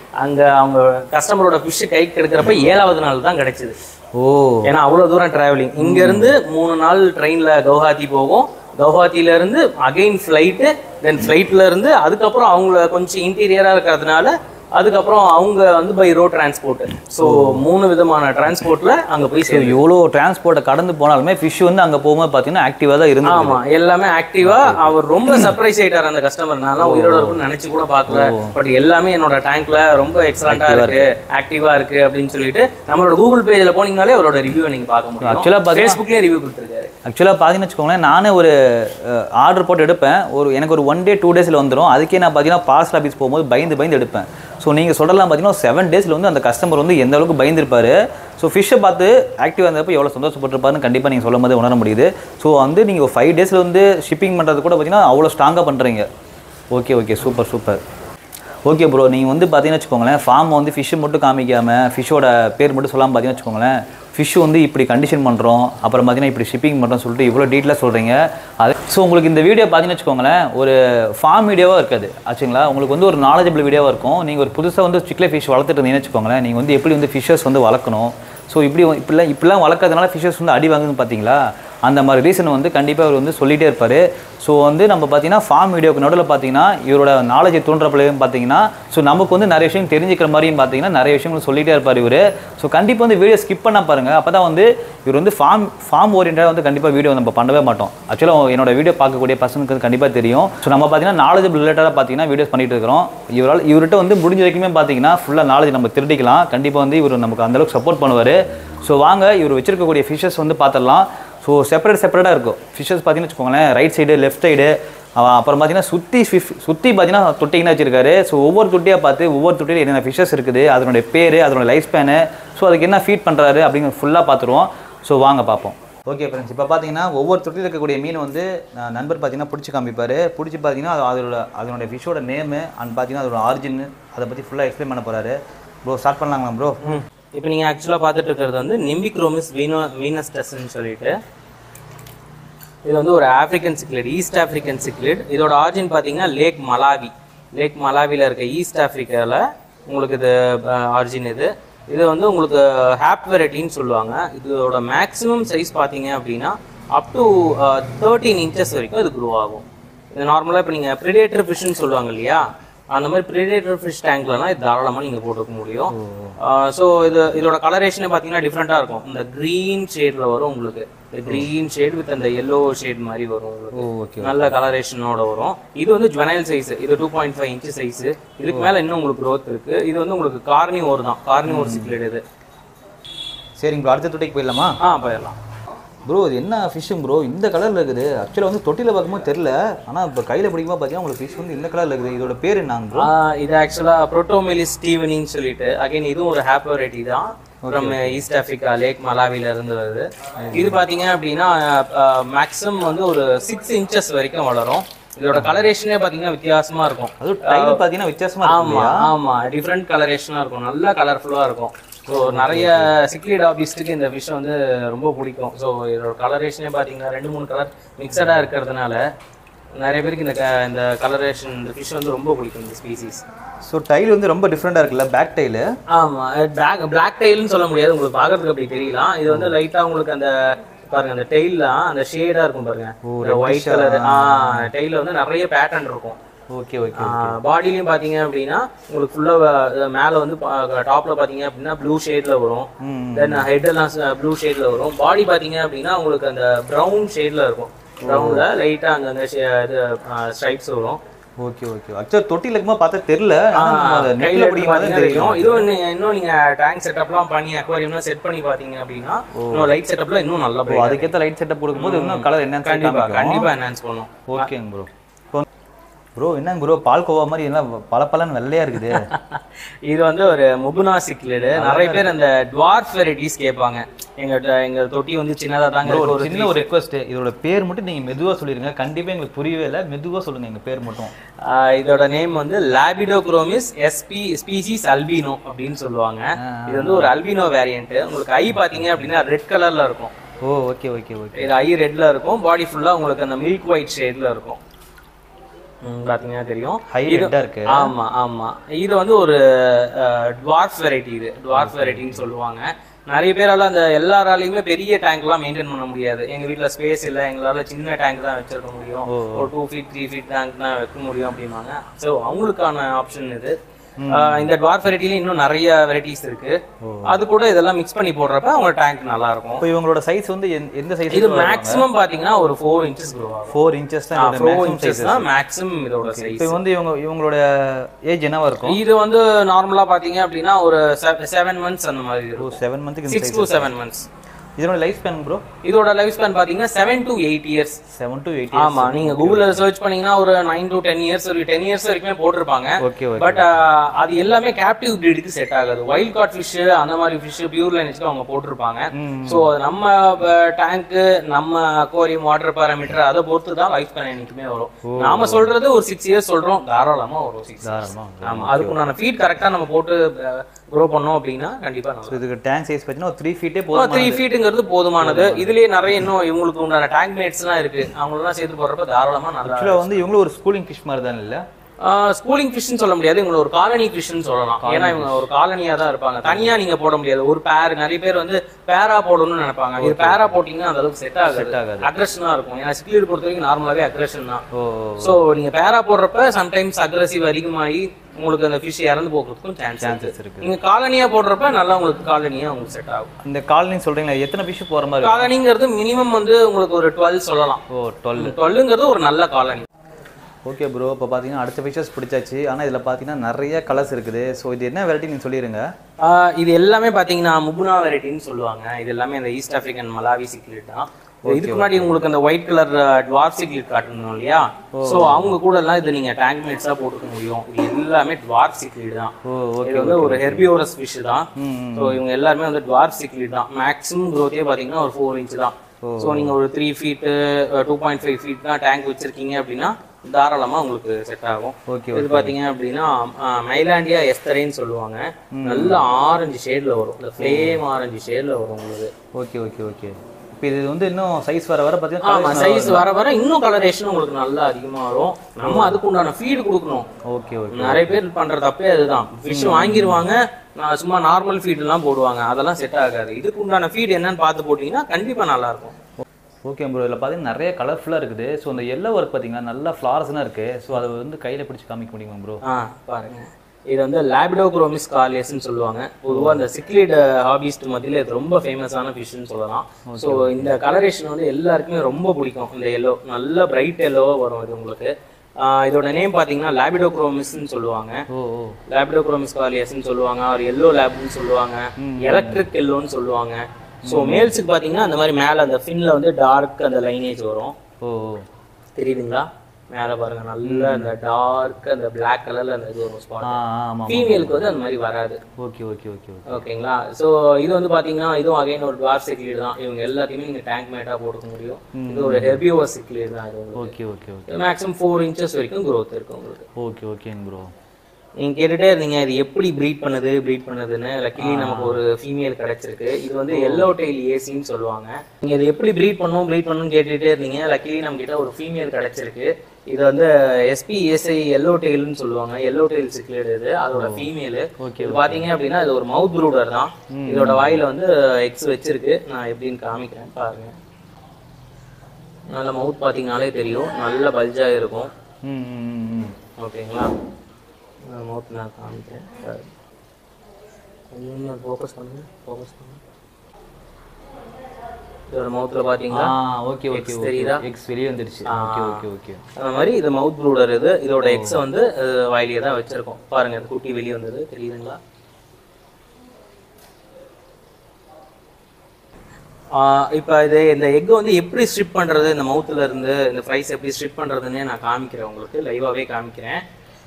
[SPEAKER 2] அங்கே அவங்க கஸ்டமரோட ஃபிஷ் கைக்கு எடுக்கிறப்ப ஏழாவது நாள் தான் கிடைச்சிது.
[SPEAKER 1] ஓ,
[SPEAKER 2] ஏன்னா அவ்வளோ தூரம் டிராவலிங். இங்கேருந்து மூணு நாள் ட்ரெயினில் கவுஹாத்தி போகும், கவுஹாத்தியிலேருந்து அகெயின் ஃப்ளைட்டு, தென் ஃப்ளைட்லேருந்து அதுக்கப்புறம் அவங்கள கொஞ்சம் இன்டீரியராக இருக்கிறதுனால அதுக்கப்புறம் அவங்க வந்து பை ரோட் டிரான்ஸ்போர்ட். ஸோ மூணு விதமான டிரான்ஸ்போர்ட்ல அங்கே போய் சேரும்.
[SPEAKER 1] எவ்வளோ டிரான்ஸ்போர்ட்டை கடந்து போனாலுமே ஃபிஷ் வந்து அங்கே போகும்போது பார்த்தீங்கன்னா ஆக்டிவாக தான் இருந்து.
[SPEAKER 2] ஆமாம், எல்லாமே ஆக்டிவா. அவர் ரொம்ப சர்ப்ரைஸ் ஆயிட்டார் அந்த கஸ்டமர். நான் உயிரோட இருக்குன்னு நினைச்சு கூட பார்க்கல. பட் எல்லாமே என்னோட டேங்க்ல ரொம்ப எக்ஸலண்டா இருக்கு, ஆக்டிவா இருக்கு அப்படின்னு சொல்லிட்டு நம்மளோட கூகுள் பேஜ்ல போனீங்கனாலே அவரோட ரிவ்யூ நீங்க பார்க்க முடியும். ஆக்சுவலாக ஃபேஸ்புக்லேயே ரிவ்யூ கொடுத்துருக்காரு.
[SPEAKER 1] ஆக்சுவலாக பார்த்தீங்கன்னு வச்சுக்கோங்களேன், நானே ஒரு ஆர்டர் போட்டு எடுப்பேன், ஒரு எனக்கு ஒரு ஒன் டே டூ டேஸில் வந்துடும். அதுக்கே நான் பார்த்தீங்கன்னா பார்சல் ஆஃபீஸ் போகும்போது பயந்து பயந்து எடுப்பேன். ஸோ நீங்கள் சொல்லலாம் பார்த்தீங்கன்னா செவன் டேஸில் வந்து அந்த கஸ்டமர் வந்து எந்த அளவுக்கு பயந்துருப்பார். ஸோ ஃபிஷ்ஷை பார்த்து ஆக்டிவாக இருந்தப்போ எவ்வளோ சந்தோஷப்பட்டிருப்பாருன்னு கண்டிப்பாக நீங்கள் சொல்லும் போது உணர முடியுது. ஸோ வந்து நீங்கள் ஒரு ஃபைவ் டேஸில் வந்து ஷிப்பிங் பண்ணுறது கூட பார்த்தீங்கன்னா அவ்வளோ ஸ்ட்ராங்காக பண்ணுறீங்க. Okay okay super super. Okay bro, நீங்கள் வந்து பார்த்தீங்கன்னு வச்சுக்கோங்களேன், ஃபார்ம் வந்து ஃபிஷ்ஷை மட்டும் காமிக்காமல் ஃபிஷ்ஷோட பேர் மட்டும் சொல்லாமல் பார்த்தீங்கன்னு வச்சுக்கோங்களேன், ஃபிஷ் வந்து இப்படி கண்டிஷன் பண்ணுறோம், அப்புறம் பார்த்தீங்கன்னா இப்படி ஷிப்பிங் பண்ணுறோம் சொல்லிட்டு இவ்வளோ டீட்டெயிலாக சொல்கிறீங்க. அது ஸோ உங்களுக்கு இந்த வீடியோ பார்த்தீங்கன்னு வச்சுக்கோங்களேன், ஒரு ஃபார்ம் வீடியோவாக இருக்காது ஆச்சுங்களா, உங்களுக்கு வந்து ஒரு நாலேஜபிள் வீடியோவாக இருக்கும். நீங்கள் ஒரு புதுசாக வந்து சிக்லே ஃபிஷ் வளர்த்துட்டு இருந்தீங்கன்னு வச்சுக்கோங்களேன், நீங்கள் வந்து எப்படி வந்து ஃபிஷ்ஷஸ் வந்து வளர்க்கணும், ஸோ இப்படி இப்படிலாம் இப்படிலாம் வளர்க்கறதுனால ஃபிஷ்ஷஸ் வந்து அடி வாங்குதுன்னு பார்த்தீங்களா, அந்த மாதிரி ரீசன் வந்து கண்டிப்பாக அவர் வந்து சொல்லிகிட்டே இருப்பார். ஸோ வந்து நம்ம பார்த்தீங்கன்னா ஃபார்ம் வீடியோக்கு நடுவில் பார்த்தீங்கன்னா இவரோட நாலேஜை தூண்டுறப்பலையும் பார்த்தீங்கன்னா ஸோ நமக்கு வந்து நிறைய விஷயம் தெரிஞ்சுக்கிற மாதிரியும் பார்த்தீங்கன்னா நிறைய விஷயங்கள் சொல்லிகிட்டே இருப்பார் இவர். ஸோ கண்டிப்பாக வந்து வீடியோ ஸ்கிப் பண்ண பாருங்கள், அப்போ தான் வந்து இவர் வந்து ஃபார்ம் ஃபார்ம் ஓரியன்டாக வந்து கண்டிப்பாக வீடியோ நம்ம பண்ணவே மாட்டோம். ஆக்சுவலாக என்னோட வீடியோ பார்க்கக்கூடிய பர்சனுக்கு வந்து கண்டிப்பாக தெரியும். ஸோ நம்ம பார்த்தீங்கன்னா நாலேஜபிள் ரிலேட்டடாக பார்த்தீங்கன்னா வீடியோஸ் பண்ணிட்டு இருக்கிறோம். இவரால் இவர்கிட்ட வந்து முடிஞ்ச வரைக்குமே பார்த்தீங்கன்னா ஃபுல்லாக நாலேஜ் நம்ம திருடிக்கலாம். கண்டிப்பாக வந்து இவர் நமக்கு அந்தளவுக்கு சப்போர்ட் பண்ணுவார். ஸோ வாங்க இவர் வச்சிருக்கக்கூடிய ஃபிஷ்ஷஸ் வந்து பார்த்துடலாம். ஸோ செப்பரேட் செப்பரேட்டாக இருக்கும் ஃபிஷ்ஷஸ் பார்த்தீங்கன்னு வச்சுக்கோங்களேன், ரைட் சைடு லெஃப்ட் சைடு, அப்புறம் பார்த்தீங்கன்னா சுற்றி ஃபிஷ் சுற்றி பார்த்தீங்கன்னா தொட்டிங்கன்னா வச்சிருக்காரு. ஸோ ஒவ்வொரு தொட்டியாக பார்த்து ஒவ்வொரு தொட்டியில் என்னென்ன ஃபிஷ்ஷஸ் இருக்குது, அதனுடைய பேர், அதனுடைய லைஃப் ஸ்பேனு, ஸோ அதுக்கு என்ன ஃபீட் பண்ணுறாரு அப்படிங்கிற ஃபுல்லாக பார்த்துருவோம். ஸோ வாங்க பார்ப்போம். ஓகே ஃப்ரெண்ட்ஸ், இப்போ பார்த்தீங்கன்னா ஒவ்வொரு தொட்டியில் இருக்கக்கூடிய மீன் வந்து நண்பர் பார்த்தீங்கன்னா பிடிச்சி காமிப்பார். பிடிச்சி பார்த்தீங்கன்னா அதோட அதனுடைய ஃபிஷ்ஷோட நேமு அண்ட் பார்த்தீங்கன்னா அதோட ஆரிஜின் அதை பற்றி ஃபுல்லாக எக்ஸ்பிளைன் பண்ண போகிறாரு. ப்ரோ ஸ்டார்ட் பண்ணலாங்களா ப்ரோ?
[SPEAKER 2] இப்போ நீங்கள் ஆக்சுவலாக பார்த்துட்டு இருக்கிறது வந்து நிம்பிக்ரோமிஸ் வீனோ வீனஸ்டஸ்ன்னு சொல்லிட்டு, இது வந்து ஒரு African cichlid, East African cichlid. இதோட ஆரிஜின் பார்த்தீங்கன்னா லேக் மலாவி, லேக் மலாவியில் இருக்க ஈஸ்ட் ஆஃப்ரிக்காவில் உங்களுக்கு இது ஆரிஜின். இது இது வந்து உங்களுக்கு ஹேப் வெரைட்டின்னு சொல்லுவாங்க. இதோட மேக்ஸிமம் சைஸ் பார்த்தீங்க அப்படின்னா அப் டு தேர்ட்டீன் இன்ச்சஸ் வரைக்கும் இது க்ரோ ஆகும். இது நார்மலாக இப்போ நீங்கள் ப்ரிடேட்டர் ஃபிஷ்ன்னு சொல்லுவாங்க இல்லையா, அந்த மாதிரி ப்ரிடேட்டர் ஃபிஷ் டேங்க்லனா இது தாராளமாக நீங்கள் போட்டுக்க முடியும். ஸோ இது இதோட கலரேஷனே பார்த்தீங்கன்னா டிஃப்ரெண்ட்டாக இருக்கும். இந்த க்ரீன் ஷேடில் வரும் உங்களுக்கு, இந்த க்ரீன் ஷேட் வித் அந்த எல்லோ ஷேட் மாதிரி வரும் உங்களுக்கு, நல்ல கலரேஷனோட வரும். இது வந்து ஜுவனைல் சைஸ், இது two point five inch size. இதுக்கு மேலே இன்னும் உங்களுக்கு க்ரோத் இருக்கு. இது வந்து உங்களுக்கு கார்னிவோர் தான், கார்னிவோர் சிக்லிட் இது.
[SPEAKER 1] சரிங்க ப்ரோ, அடுத்த தொட்டிக்கு போயிடலாமா?
[SPEAKER 2] ஆ போயிடலாம்.
[SPEAKER 1] ப்ரோ இது என்ன ஃபிஷ்ஷுங்க ப்ரோ, இந்த கலரில் இருக்குது? ஆக்சுவலாக வந்து தொட்டியில் பார்க்கும்போது தெரில, ஆனால் இப்போ கையில் பிடிக்கும்போது பார்த்தீங்கன்னா உங்களுக்கு ஃபிஷ் வந்து இந்த கலரில் இருக்குது. இதோட பேர் என்ன ப்ரோ?
[SPEAKER 2] இது ஆக்சுவலாக புரோட்டோமெலிஸ் ஸ்டீவனின்னு சொல்லிட்டு, அகைன் இதுவும் ஒரு ஹேப் வெரைட்டி தான், ஃப்ரம் ஈஸ்ட் ஆஃப்ரிக்கா லேக் மலாவில இருந்து வருது. இது பார்த்தீங்க அப்படின்னா மேக்ஸிமம் வந்து ஒரு சிக்ஸ் இன்ச்சஸ் வரைக்கும் வளரும். இதோட கலரேஷனே பார்த்தீங்கன்னா வித்தியாசமாக இருக்கும். அது டைல் பார்த்தீங்கன்னா வித்தியாசமாக இருக்கும். ஆமாம் ஆமாம், டிஃப்ரெண்ட் கலரேஷனாக இருக்கும், நல்லா கலர்ஃபுல்லாக இருக்கும். ஸோ நிறைய சிக்லிட் ஆபிஸ்ட்டுக்கு இந்த ஃபிஷ் வந்து ரொம்ப பிடிக்கும். ஸோ இதோட கலரேஷனே பார்த்தீங்கன்னா ரெண்டு மூணு கலர் மிக்சடாக இருக்கிறதுனால நிறைய பேருக்கு இந்த க இந்த கலரேஷன் இந்த ஃபிஷ் வந்து ரொம்ப பிடிக்கும் இந்த ஸ்பீசிஸ்.
[SPEAKER 1] ஸோ டைல் வந்து ரொம்ப டிஃப்ரெண்டாக இருக்குல்ல, பேக் டைலு?
[SPEAKER 2] ஆமாம், பேக் பிளாக் டைல்னு சொல்ல முடியாது, உங்களுக்கு பார்க்கறதுக்கு அப்படி தெரியலாம். இது வந்து லைட்டாக உங்களுக்கு அந்த பாருங்க அந்த டெய்லாம் அந்த ஷேடாக இருக்கும் பாருங்க, ஒயிட் கலர். ஆ டெய்ல வந்து நிறைய பேட்டர்ன் இருக்கும்.
[SPEAKER 1] Okay okay.
[SPEAKER 2] பாடிலையும் பார்த்தீங்க அப்படின்னா உங்களுக்கு ஃபுல்லாக மேலே வந்து டாப்பில் பார்த்தீங்க அப்படின்னா ப்ளூ ஷேடில் வரும். தென் ஹெட்டெல்லாம் ப்ளூ ஷேடில் வரும். பாடி பார்த்தீங்க அப்படின்னா உங்களுக்கு அந்த ப்ரௌன் ஷேடில் இருக்கும். ப்ரௌனில் லைட்டாக அங்கங்கே இது ஸ்ட்ரைப்ஸ் வரும்.
[SPEAKER 1] Okay okay. ஆக்சுவலாக தொட்டியில் இருக்கும்போது பார்த்தா தெரியல,
[SPEAKER 2] கையில் பிடிக்கும் தெரியும். இதுவும் இன்னும் நீங்கள் டேங்க் செட்டப்லாம் பண்ணி அக்வாரியம்லாம் செட் பண்ணி பார்த்தீங்க அப்படின்னா இன்னும் லைட் செட்டப்லாம் இன்னும் நல்லா போகும்.
[SPEAKER 1] அதுக்கேற்ற லைட் செட்டப் கொடுக்கும்போது இன்னும் கலர் என்ன
[SPEAKER 2] கண்டிப்பாக கண்டிப்பாக என்ஹான்ஸ் பண்ணும்.
[SPEAKER 1] ஓகேங்க ப்ரோ. ப்ரோ என்னங்க ப்ரோ பால்கோவா மாதிரி எல்லாம் பல பலன்னு வெள்ளையா இருக்குது?
[SPEAKER 2] இது வந்து ஒரு முகுனா சிக்லிடு. நிறைய பேர் அந்த டுவார்ஃப் வெரைட்டிஸ் கேட்பாங்க. எங்க எங்க தொட்டி வந்து சின்னதாக தாங்க.
[SPEAKER 1] ஒரு சின்ன ஒரு ரெக்வஸ்ட், இதோட பேர் மட்டும் நீங்கள் மெதுவாக சொல்லிடுங்க. கண்டிப்பாக எங்களுக்கு புரியவே இல்லை, மெதுவாக சொல்லுங்கள் எங்கள் பேர் மட்டும்.
[SPEAKER 2] இதோட நேம் வந்து லாபிடோக்ரோமிஸ் எஸ்பி ஸ்பீசிஸ் அல்பினோ அப்படின்னு சொல்லுவாங்க. இது வந்து ஒரு அல்பினோ வேரியன்ட். உங்களுக்கு ஐ பார்த்தீங்க அப்படின்னா ரெட் கலரில் இருக்கும்.
[SPEAKER 1] Oh okay okay okay.
[SPEAKER 2] இது ஐ ரெட்டில் இருக்கும். பாடி ஃபுல்லாக உங்களுக்கு அந்த மில்க் ஒயிட் ஷேடில் இருக்கும். பாத்தீங்கன்னா தெரியும்.
[SPEAKER 1] ஹை ரெட்டா இருக்கு.
[SPEAKER 2] ஆமா ஆமா, இது வந்து ஒரு டுவார்ஃப் வெரைட்டி. இது டுவார்ஃப் வெரைட்டின்னு சொல்லுவாங்க. நிறைய பேரால அந்த எல்லாராலையுமே பெரிய டேங்க் எல்லாம் மெயின்டைன் பண்ண முடியாது. எங்க வீட்டுல ஸ்பேஸ் இல்லை, எங்களால சின்ன டேங்க் தான் வச்சிருக்க முடியும், ஒரு two feet three feet tank தான் வைக்க முடியும் அப்படிம்பாங்க. ஸோ அவங்களுக்கான ஆப்ஷன் இது. இந்த டுவார்ஃப் வெரைட்டில இன்னும் நிறைய வெரைட்டிஸ் இருக்கு. அது கூட இதெல்லாம் மிக்ஸ் பண்ணி போடுறப்ப அவங்க டேங்க் நல்லா இருக்கும்.
[SPEAKER 1] இப்போ இவங்களோட சைஸ் வந்து எந்த சைஸ்?
[SPEAKER 2] இது மேக்ஸிமம் பாத்தீங்கன்னா ஒரு ஃபோர் இன்ச்சஸ் க்ரோ ஆகும்.
[SPEAKER 1] ஃபோர் இன்ச்சஸ் தான்
[SPEAKER 2] ஃபோர் இன்ச்சஸ் தான் மேக்ஸிமம் இதோட சைஸ்.
[SPEAKER 1] இப்போ வந்து இவங்க இவங்களோட ஏஜ் என்னவா இருக்கும்?
[SPEAKER 2] இது வந்து நார்மலா பாத்தீங்க அப்படின்னா ஒரு செவன் மந்த்ஸ் அந்த மாதிரி இருக்கும்.
[SPEAKER 1] செவன் மந்த்க்கு
[SPEAKER 2] சிக்ஸ் டு செவன் மந்த்ஸ்.
[SPEAKER 1] இதோட லைஃப் ஸ்பேன் ப்ரோ?
[SPEAKER 2] இதோட லைஃப் ஸ்பேன் பாத்தீங்கன்னா seven to eight years.
[SPEAKER 1] Seven to eight.
[SPEAKER 2] ஆமா, நீங்க கூகுள்ல சர்ச் பண்ணீங்கன்னா ஒரு நைன் டு டென் இயர்ஸ் ஒரு டென் இயர்ஸ் வரைக்கும் போட்டிருப்பாங்க. பட் அது எல்லாமே கேப்டிவ் பிரீடுக்கு செட் ஆகாது. வைல்ட் காட் ஃபிஷ் அந்த மாதிரி ஃபிஷ் பியூர் லைனேஜ்க்கு அவங்க போட்டிருப்பாங்க. சோ நம்ம டேங்க், நம்ம அக்வாரியம் வாட்டர் பாராமீட்டர் அதை பொறுத்து தான் லைஃப் ஸ்பேன் என்னைக்குமே வரும். நாம சொல்றது ஒரு சிக்ஸ் இயர்ஸ் சொல்றோம், தாராளமா வரும் சிக்ஸ். ஆமா, அதுக்குண்டான ஃபீட் கரெக்டா நம்ம போட்டு க்ரோ பண்ணோம் அப்படின்னா கண்டிப்பா நம்ம.
[SPEAKER 1] இதுக்கு டேங்க் சைஸ் பார்த்தீங்கன்னா த்ரீ ஃபீட்டே போதும்.
[SPEAKER 2] த்ரீ ஃபீட்டுங்கிறது போதுமானது. இதுலயே நிறைய இன்னும் இவங்களுக்கு உண்டான டேங்க் மேட்ஸ் எல்லாம் இருக்கு. அவங்களெல்லாம் சேர்த்து போடுறப்ப தாராளமா நல்லா.
[SPEAKER 1] ஆக்சுவலா வந்து இவங்களும் ஒரு ஸ்கூலிங் ஃபிஷ் மாதிரி தான் இல்ல?
[SPEAKER 2] ஸ்கூலிங் ஃபிஷ்னு சொல்ல முடியாது, இவங்க ஒரு காலனி ஃபிஷ்னு சொல்லலாம். ஏன்னா இவங்க ஒரு காலனியா தான் இருப்பாங்க, தனியா நீங்க போட முடியாது. ஒரு பேர், நிறைய பேர் வந்து பேரா போடணும்னு நினைப்பாங்க. இது பேரா போட்டீங்கன்னா அந்த அளவுக்கு செட் ஆகாது, அக்ரெஷனா இருக்கும். ஏன்னா சிக்லிட் பொறுத்த வரைக்கும் நார்மலாவே அக்ரெஷன் தான். சோ நீங்க பேரா போடுறப்ப சம்டைம்ஸ் அக்ரெசிவ் அதிகமாகி உங்களுக்கு அந்த ஃபிஷ் இறந்து போகிறதுக்கும் சான்சஸ் இருக்கு. நீங்க காலனியா போடுறப்ப நல்லா உங்களுக்கு காலனியா உங்களுக்கு செட் ஆகும்.
[SPEAKER 1] இந்த காலனி சொல்றீங்களா, எத்தனை ஃபிஷ் போற மாதிரி?
[SPEAKER 2] காலனிங்கிறது மினிமம் வந்து உங்களுக்கு ஒரு டுவெல் சொல்லலாம்.
[SPEAKER 1] ஓ, டுவெல்.
[SPEAKER 2] டுவெல்ங்கிறது ஒரு நல்ல காலனி.
[SPEAKER 1] ஓகே ப்ரோ, இப்போ பார்த்தீங்கன்னா அடுத்த ஃபிஷஸ் பிடிச்சாச்சு. ஆனால் இதில் பார்த்தீங்கன்னா நிறைய கலர்ஸ் இருக்குது. ஸோ இது என்ன வெரைட்டி நீங்கள் சொல்லிடுங்க.
[SPEAKER 2] இது எல்லாமே பார்த்தீங்கன்னா முபுனா வெரைட்டின்னு சொல்லுவாங்க. இது எல்லாமே இந்த ஈஸ்ட் ஆஃப்ரிக்கன் மலாவி சிக்லிட் தான். இதுக்கு முன்னாடி உங்களுக்கு அந்த ஒயிட் கலர் டுவார்ஃப் சிக்லிட் காட்டணும் இல்லையா? ஸோ அவங்க கூட எல்லாம் இது நீங்க டேங்க் மேட்ஸா போட்டுக்க முடியும். இது எல்லாமே டுவார்ஃப் சிக்லிட் தான். இது வந்து ஒரு ஹெர்பிவோரஸ் ஃபிஷ் தான். ஸோ இவங்க எல்லாருமே வந்து டுவார்ஃப் சிக்லிட் தான். மேக்ஸிமம் க்ரோத்தே பார்த்தீங்கன்னா ஒரு ஃபோர் இன்ச் தான். ஸோ நீங்க ஒரு three feet two point five feet தான் டேங்க் வச்சிருக்கீங்க அப்படின்னா தாராளமா உங்களுக்கு செட் ஆகும். இது பாத்தீங்க அப்படின்னா மைலாண்டியா எஸ்தரைன்னு சொல்லுவாங்க. நல்ல ஆரஞ்சு ஷேட்ல வரும், இந்த ஃப்ளேம் ஆரஞ்சு ஷேட்ல வரும் உங்களுக்கு.
[SPEAKER 1] Okay okay okay. இப்போ இது வந்து இன்னும் சைஸ் வர வர பார்த்தீங்கன்னா,
[SPEAKER 2] ஆமா சைஸ் வர வர இன்னும் கலரேஷன் உங்களுக்கு நல்லா அதிகமா வரும். நம்ம அதுக்கு உண்டான ஃபீடு கொடுக்கணும்.
[SPEAKER 1] Okay okay.
[SPEAKER 2] நிறைய பேர் பண்ற தப்பே அதுதான். ஃபிஷ் வாங்கிடுவாங்க, சும்மா நார்மல் ஃபீட் எல்லாம் போடுவாங்க, அதெல்லாம் செட் ஆகாது. இதுக்கு உண்டான ஃபீட் என்னன்னு பார்த்து போட்டீங்கன்னா கண்டிப்பா நல்லா இருக்கும்.
[SPEAKER 1] ஓகே ப்ரோ, இதில் பார்த்தீங்கன்னா நிறைய கலர்ஃபுல்லாக இருக்குது. ஸோ இந்த எல்லோ ஒர்க் பார்த்தீங்கன்னா நல்லா ஃப்ளார்ஸ்லாம் இருக்குது. ஸோ அதை வந்து கையில் பிடிச்சி காமிக்க முடியுமா ப்ரோ?
[SPEAKER 2] ஆ பாருங்க, இது வந்து லாபிடோக்ரோமிஸ் காலியஸ்ன்னு சொல்லுவாங்க. பொதுவாக இந்த சிக்லிட் ஹாபிஸ்ட் மத்தியில் இது ரொம்ப ஃபேமஸான ஃபிஷ்ன்னு சொல்லலாம். ஸோ இந்த கலரேஷன் வந்து எல்லாருக்குமே ரொம்ப பிடிக்கும். இந்த எல்லோ நல்ல பிரைட் எல்லோவாக வரும் இது உங்களுக்கு. இதோட நேம் பார்த்தீங்கன்னா லாபிடோக்ரோமிஸ்ன்னு சொல்லுவாங்க. லாபிடோக்ரோமிஸ் காலியஸ்ன்னு சொல்லுவாங்க, ஒரு எல்லோ லேப்னு சொல்லுவாங்க, எலக்ட்ரிக் எல்லோன்னு சொல்லுவாங்க. ஸோ மேல்ஸுக்கு பார்த்தீங்கன்னா அந்த மாதிரி மேலே அந்த ஃபின்ல வந்து டார்க் அந்த லைனேஜ் வரும். ஓ தெரியுதுங்களா? மேலே பாருங்க, நல்ல அந்த டார்க் அந்த பிளாக் கலர்ல அந்த இது வரும் ஸ்பாட். ஃபீமேலுக்கு வந்து அந்த மாதிரி வராது. ஓகே ஓகே ஓகே ஓகேங்களா? ஸோ இது வந்து பார்த்தீங்கன்னா இதுவும் அகைன் ஒரு டுவார்ஃப் சிக்லிட் தான். இவங்க எல்லாத்தையுமே நீங்கள் டேங்க் மேட்டாக போட்டுக்க முடியும். இது ஒரு ஹெர்பிவோரஸ் சிக்லிட் தான். இது okay okay okay. Maximum four inches வரைக்கும் க்ரோத் இருக்கும் உங்களுக்கு. ஓகே ஓகேங்க ப்ரோ. நீங்க கேட்டுட்டே இருந்தீங்க இது எப்படி ப்ரீட் பண்ணுது ப்ரீட் பண்ணுதுன்னு. லக்கிலி நமக்கு ஒரு ஃபீமேல் கிடைச்சிருக்கு. இது வந்து எல்லோ டெயில் ஏசின்னு சொல்லுவாங்க. நீங்க இது எப்படி ப்ரீட் பண்ணும் ப்ரீட் பண்ணணும்னு கேட்டுட்டே இருந்தீங்க. லக்கிலி நம்ம கிட்ட ஒரு ஃபீமேல் கிடைச்சிருக்கு. இது வந்து எஸ்பிஎஸ்ஐ எல்லோ டெயில்னு சொல்லுவாங்க. எல்லோ டெயில் சிக்லிட் இது, அதோட ஃபீமேல். இது பாத்தீங்க அப்படின்னா இது ஒரு மவுத் ப்ரூடர் தான். இதோட வாயில வந்து எக்ஸ் வச்சிருக்கு. நான் எப்படின்னு காமிக்கிறேன் பாருங்க. நல்ல மவுத் பாத்தீங்கன்னாலே தெரியும், நல்ல பல்ஜா இருக்கும். ஓகேங்களா? மவுத் நான் காமிக்கிறேன், கொஞ்சம் ஃபோக்கஸ் பண்ணுங்க ஃபோக்கஸ் பண்ணுங்க. இதோட மவுத்ல பாத்தீங்களா? ஓகே ஓகே தெரியுதா? எக்ஸ் வெளியே வந்துருச்சு. Okay okay okay. அந்த மாதிரி இது மவுத் ப்ரூடர். இது இதோட எக்ஸ் வந்து வாயிலேயே தான் வச்சிருக்கோம். பாருங்க, இந்த குட்டி வெளியே வந்தது தெரியுதுங்களா? இப்போ இது இந்த எக் வந்து எப்படி ஸ்ட்ரிப் பண்றது, இந்த மவுத்ல இருந்து இந்த ஃப்ரைஸ் எப்படி ஸ்ட்ரிப் பண்றதுன்னு நான் காமிக்கிறேன் உங்களுக்கு, லைவாவே காமிக்கிறேன்.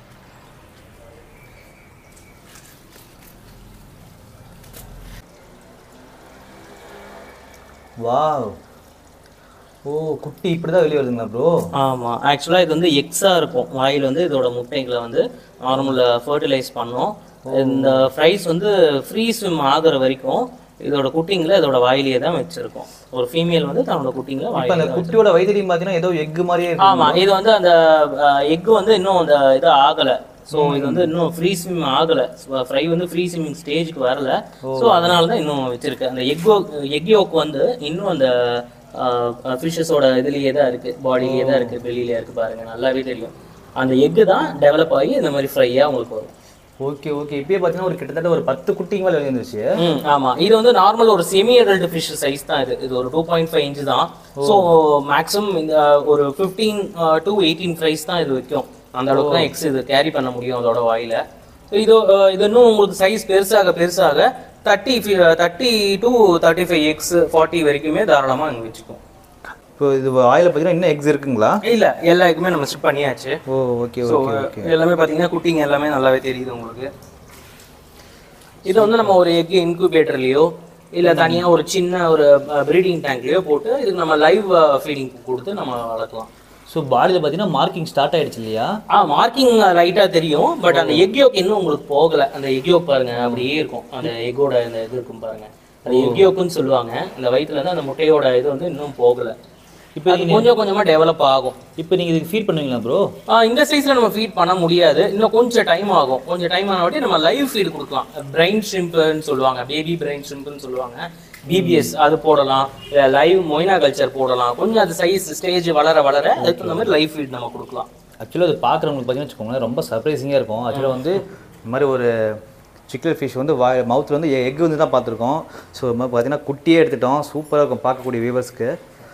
[SPEAKER 1] வாவ், ஓ குட்டி இப்படி தான் வெளியே வருதுங்களா ப்ரோ?
[SPEAKER 2] ஆமாம், ஆக்சுவலாக இது வந்து எக்ஸாக இருக்கும். வாயில் வந்து இதோட முட்டைகளை வந்து நார்மலாக ஃபர்டிலைஸ் பண்ணோம். இந்த ஃப்ரைஸ் வந்து ஃப்ரீ ஸ்விம் ஆகிற வரைக்கும் இதோட குட்டிங்களை இதோட வாயிலேயே தான் வச்சிருக்கோம். ஒரு ஃபீமேல் வந்து தன்னோட குட்டிங்களை
[SPEAKER 1] இப்போ அந்த குட்டியோட வயிற்றுலையும் பார்த்தீங்கன்னா ஏதோ எக் மாதிரியே இருக்கு.
[SPEAKER 2] ஆமாம், இது வந்து அந்த எக் வந்து இன்னும் அந்த இது ஆகலை. ஸோ இது வந்து இன்னும் ஃப்ரீ ஸ்விம் ஆகலை, ஃப்ரை வந்து ஃப்ரீ ஸ்விம்மிங் ஸ்டேஜுக்கு வரல. ஸோ அதனால தான் இன்னும் வச்சிருக்கு. அந்த எக் எக் யோக் வந்து இன்னும் அந்த ஃபிஷ்ஷஸோட இதுலேயே தான் இருக்குது, பாடியிலேயே தான் இருக்குது, வெளியிலே இருக்குது பாருங்கள், நல்லாவே தெரியும். அந்த எக்கு தான் டெவலப் ஆகி இந்த மாதிரி ஃப்ரையாக உங்களுக்கு வரும்.
[SPEAKER 1] ஓகே ஓகே இப்பயே பார்த்தீங்கன்னா ஒரு கிட்டத்தட்ட ஒரு பத்து குட்டிங்க மேலே இருந்துச்சு.
[SPEAKER 2] ம் ஆமாம், இது வந்து நார்மல் ஒரு செமி அடல்ட் ஃபிஷ் சைஸ் தான். இது இது ஒரு டூ பாயிண்ட் ஃபைவ் இன்ச்சு தான். ஸோ மேக்ஸிமம் இந்த ஒரு ஃபிஃப்டீன் டு எயிட்டீன் ஃப்ரைஸ் தான் இது வைக்கும். அந்த அளவுக்கு தான் எக்ஸ் இது கேரி பண்ண முடியும் அதோட வாயில். ஸோ இது இது இன்னும் உங்களுக்கு சைஸ் பெருசாக பெருசாக thirty thirty to thirty five X forty வரைக்குமே தாராளமாக இங்கே வச்சுக்கும்.
[SPEAKER 1] இப்போ இது வாயில் பார்த்தீங்கன்னா இன்னும் எக்ஸ் இருக்குங்களா?
[SPEAKER 2] இல்லை, எல்லா எக்குமே நம்ம ஸ்டிப் பண்ணியாச்சு.
[SPEAKER 1] ஓ ஓகே ஓகே ஓகே
[SPEAKER 2] எல்லாமே பார்த்தீங்கன்னா குட்டிங்க எல்லாமே நல்லாவே தெரியுது உங்களுக்கு. இதை வந்து நம்ம ஒரு எக் இன்குபேட்டர்லேயோ இல்லை தனியாக ஒரு சின்ன ஒரு ப்ரீடிங் டேங்க்லேயோ போட்டு இதுக்கு நம்ம லைவ் ஃபீடிங் கொடுத்து நம்ம வளர்க்கலாம்.
[SPEAKER 1] ஸோ பாடியில் பார்த்தீங்கன்னா மார்க்கிங் ஸ்டார்ட் ஆகிடுச்சு இல்லையா?
[SPEAKER 2] ஆ மார்க்கிங் லைட்டாக தெரியும். பட் அந்த எக் யோக் இன்னும் உங்களுக்கு போகலை. அந்த எக் யோக் பாருங்க அப்படியே இருக்கும். அந்த எக்கோட இந்த இது இருக்கும் பாருங்க, அந்த எக் யோக்குன்னு சொல்லுவாங்க. அந்த வயிற்றுல இருந்து அந்த முட்டையோட இது வந்து இன்னும் போகலை. இப்போ கொஞ்சம் கொஞ்சமாக டெவலப் ஆகும்.
[SPEAKER 1] இப்போ நீங்கள் இதுக்கு ஃபீட் பண்ணுவீங்களா ப்ரோ?
[SPEAKER 2] இந்த சைஸில் நம்ம ஃபீட் பண்ண முடியாது, இன்னும் கொஞ்சம் டைம் ஆகும். கொஞ்சம் டைம் ஆன வாட்டி நம்ம லைவ் ஃபீட் கொடுக்கலாம். பிரைன் ஷ்ரிம்ப்னு சொல்லுவாங்க, பேபி பிரைன் ஷ்ரிம்ப்னு சொல்லுவாங்க, பிபிஎஸ் அது போடலாம், இல்லை லைவ் மொய்னா கல்ச்சர் போடலாம். கொஞ்சம் அது சைஸ் ஸ்டேஜ் வளர வளர அதுக்கு இந்த மாதிரி லைவ் ஃபீட் நம்ம கொடுக்கலாம்.
[SPEAKER 1] ஆக்சுவலாக அது பார்க்குறவங்களுக்கு பார்த்தீங்கன்னு வச்சுக்கோங்களேன் ரொம்ப சர்ப்ரைசிங்காக இருக்கும். ஆக்சுவலாக வந்து இந்த மாதிரி ஒரு சிக்கல் ஃபிஷ் வந்து வாய் மவுத்தில் வந்து எக் வந்து தான் பார்த்துருக்கோம். ஸோ இது மாதிரி பார்த்தீங்கன்னா குட்டியே எடுத்துட்டோம். சூப்பராக இருக்கும் பார்க்கக்கூடிய வியூவர்ஸ்க்கு.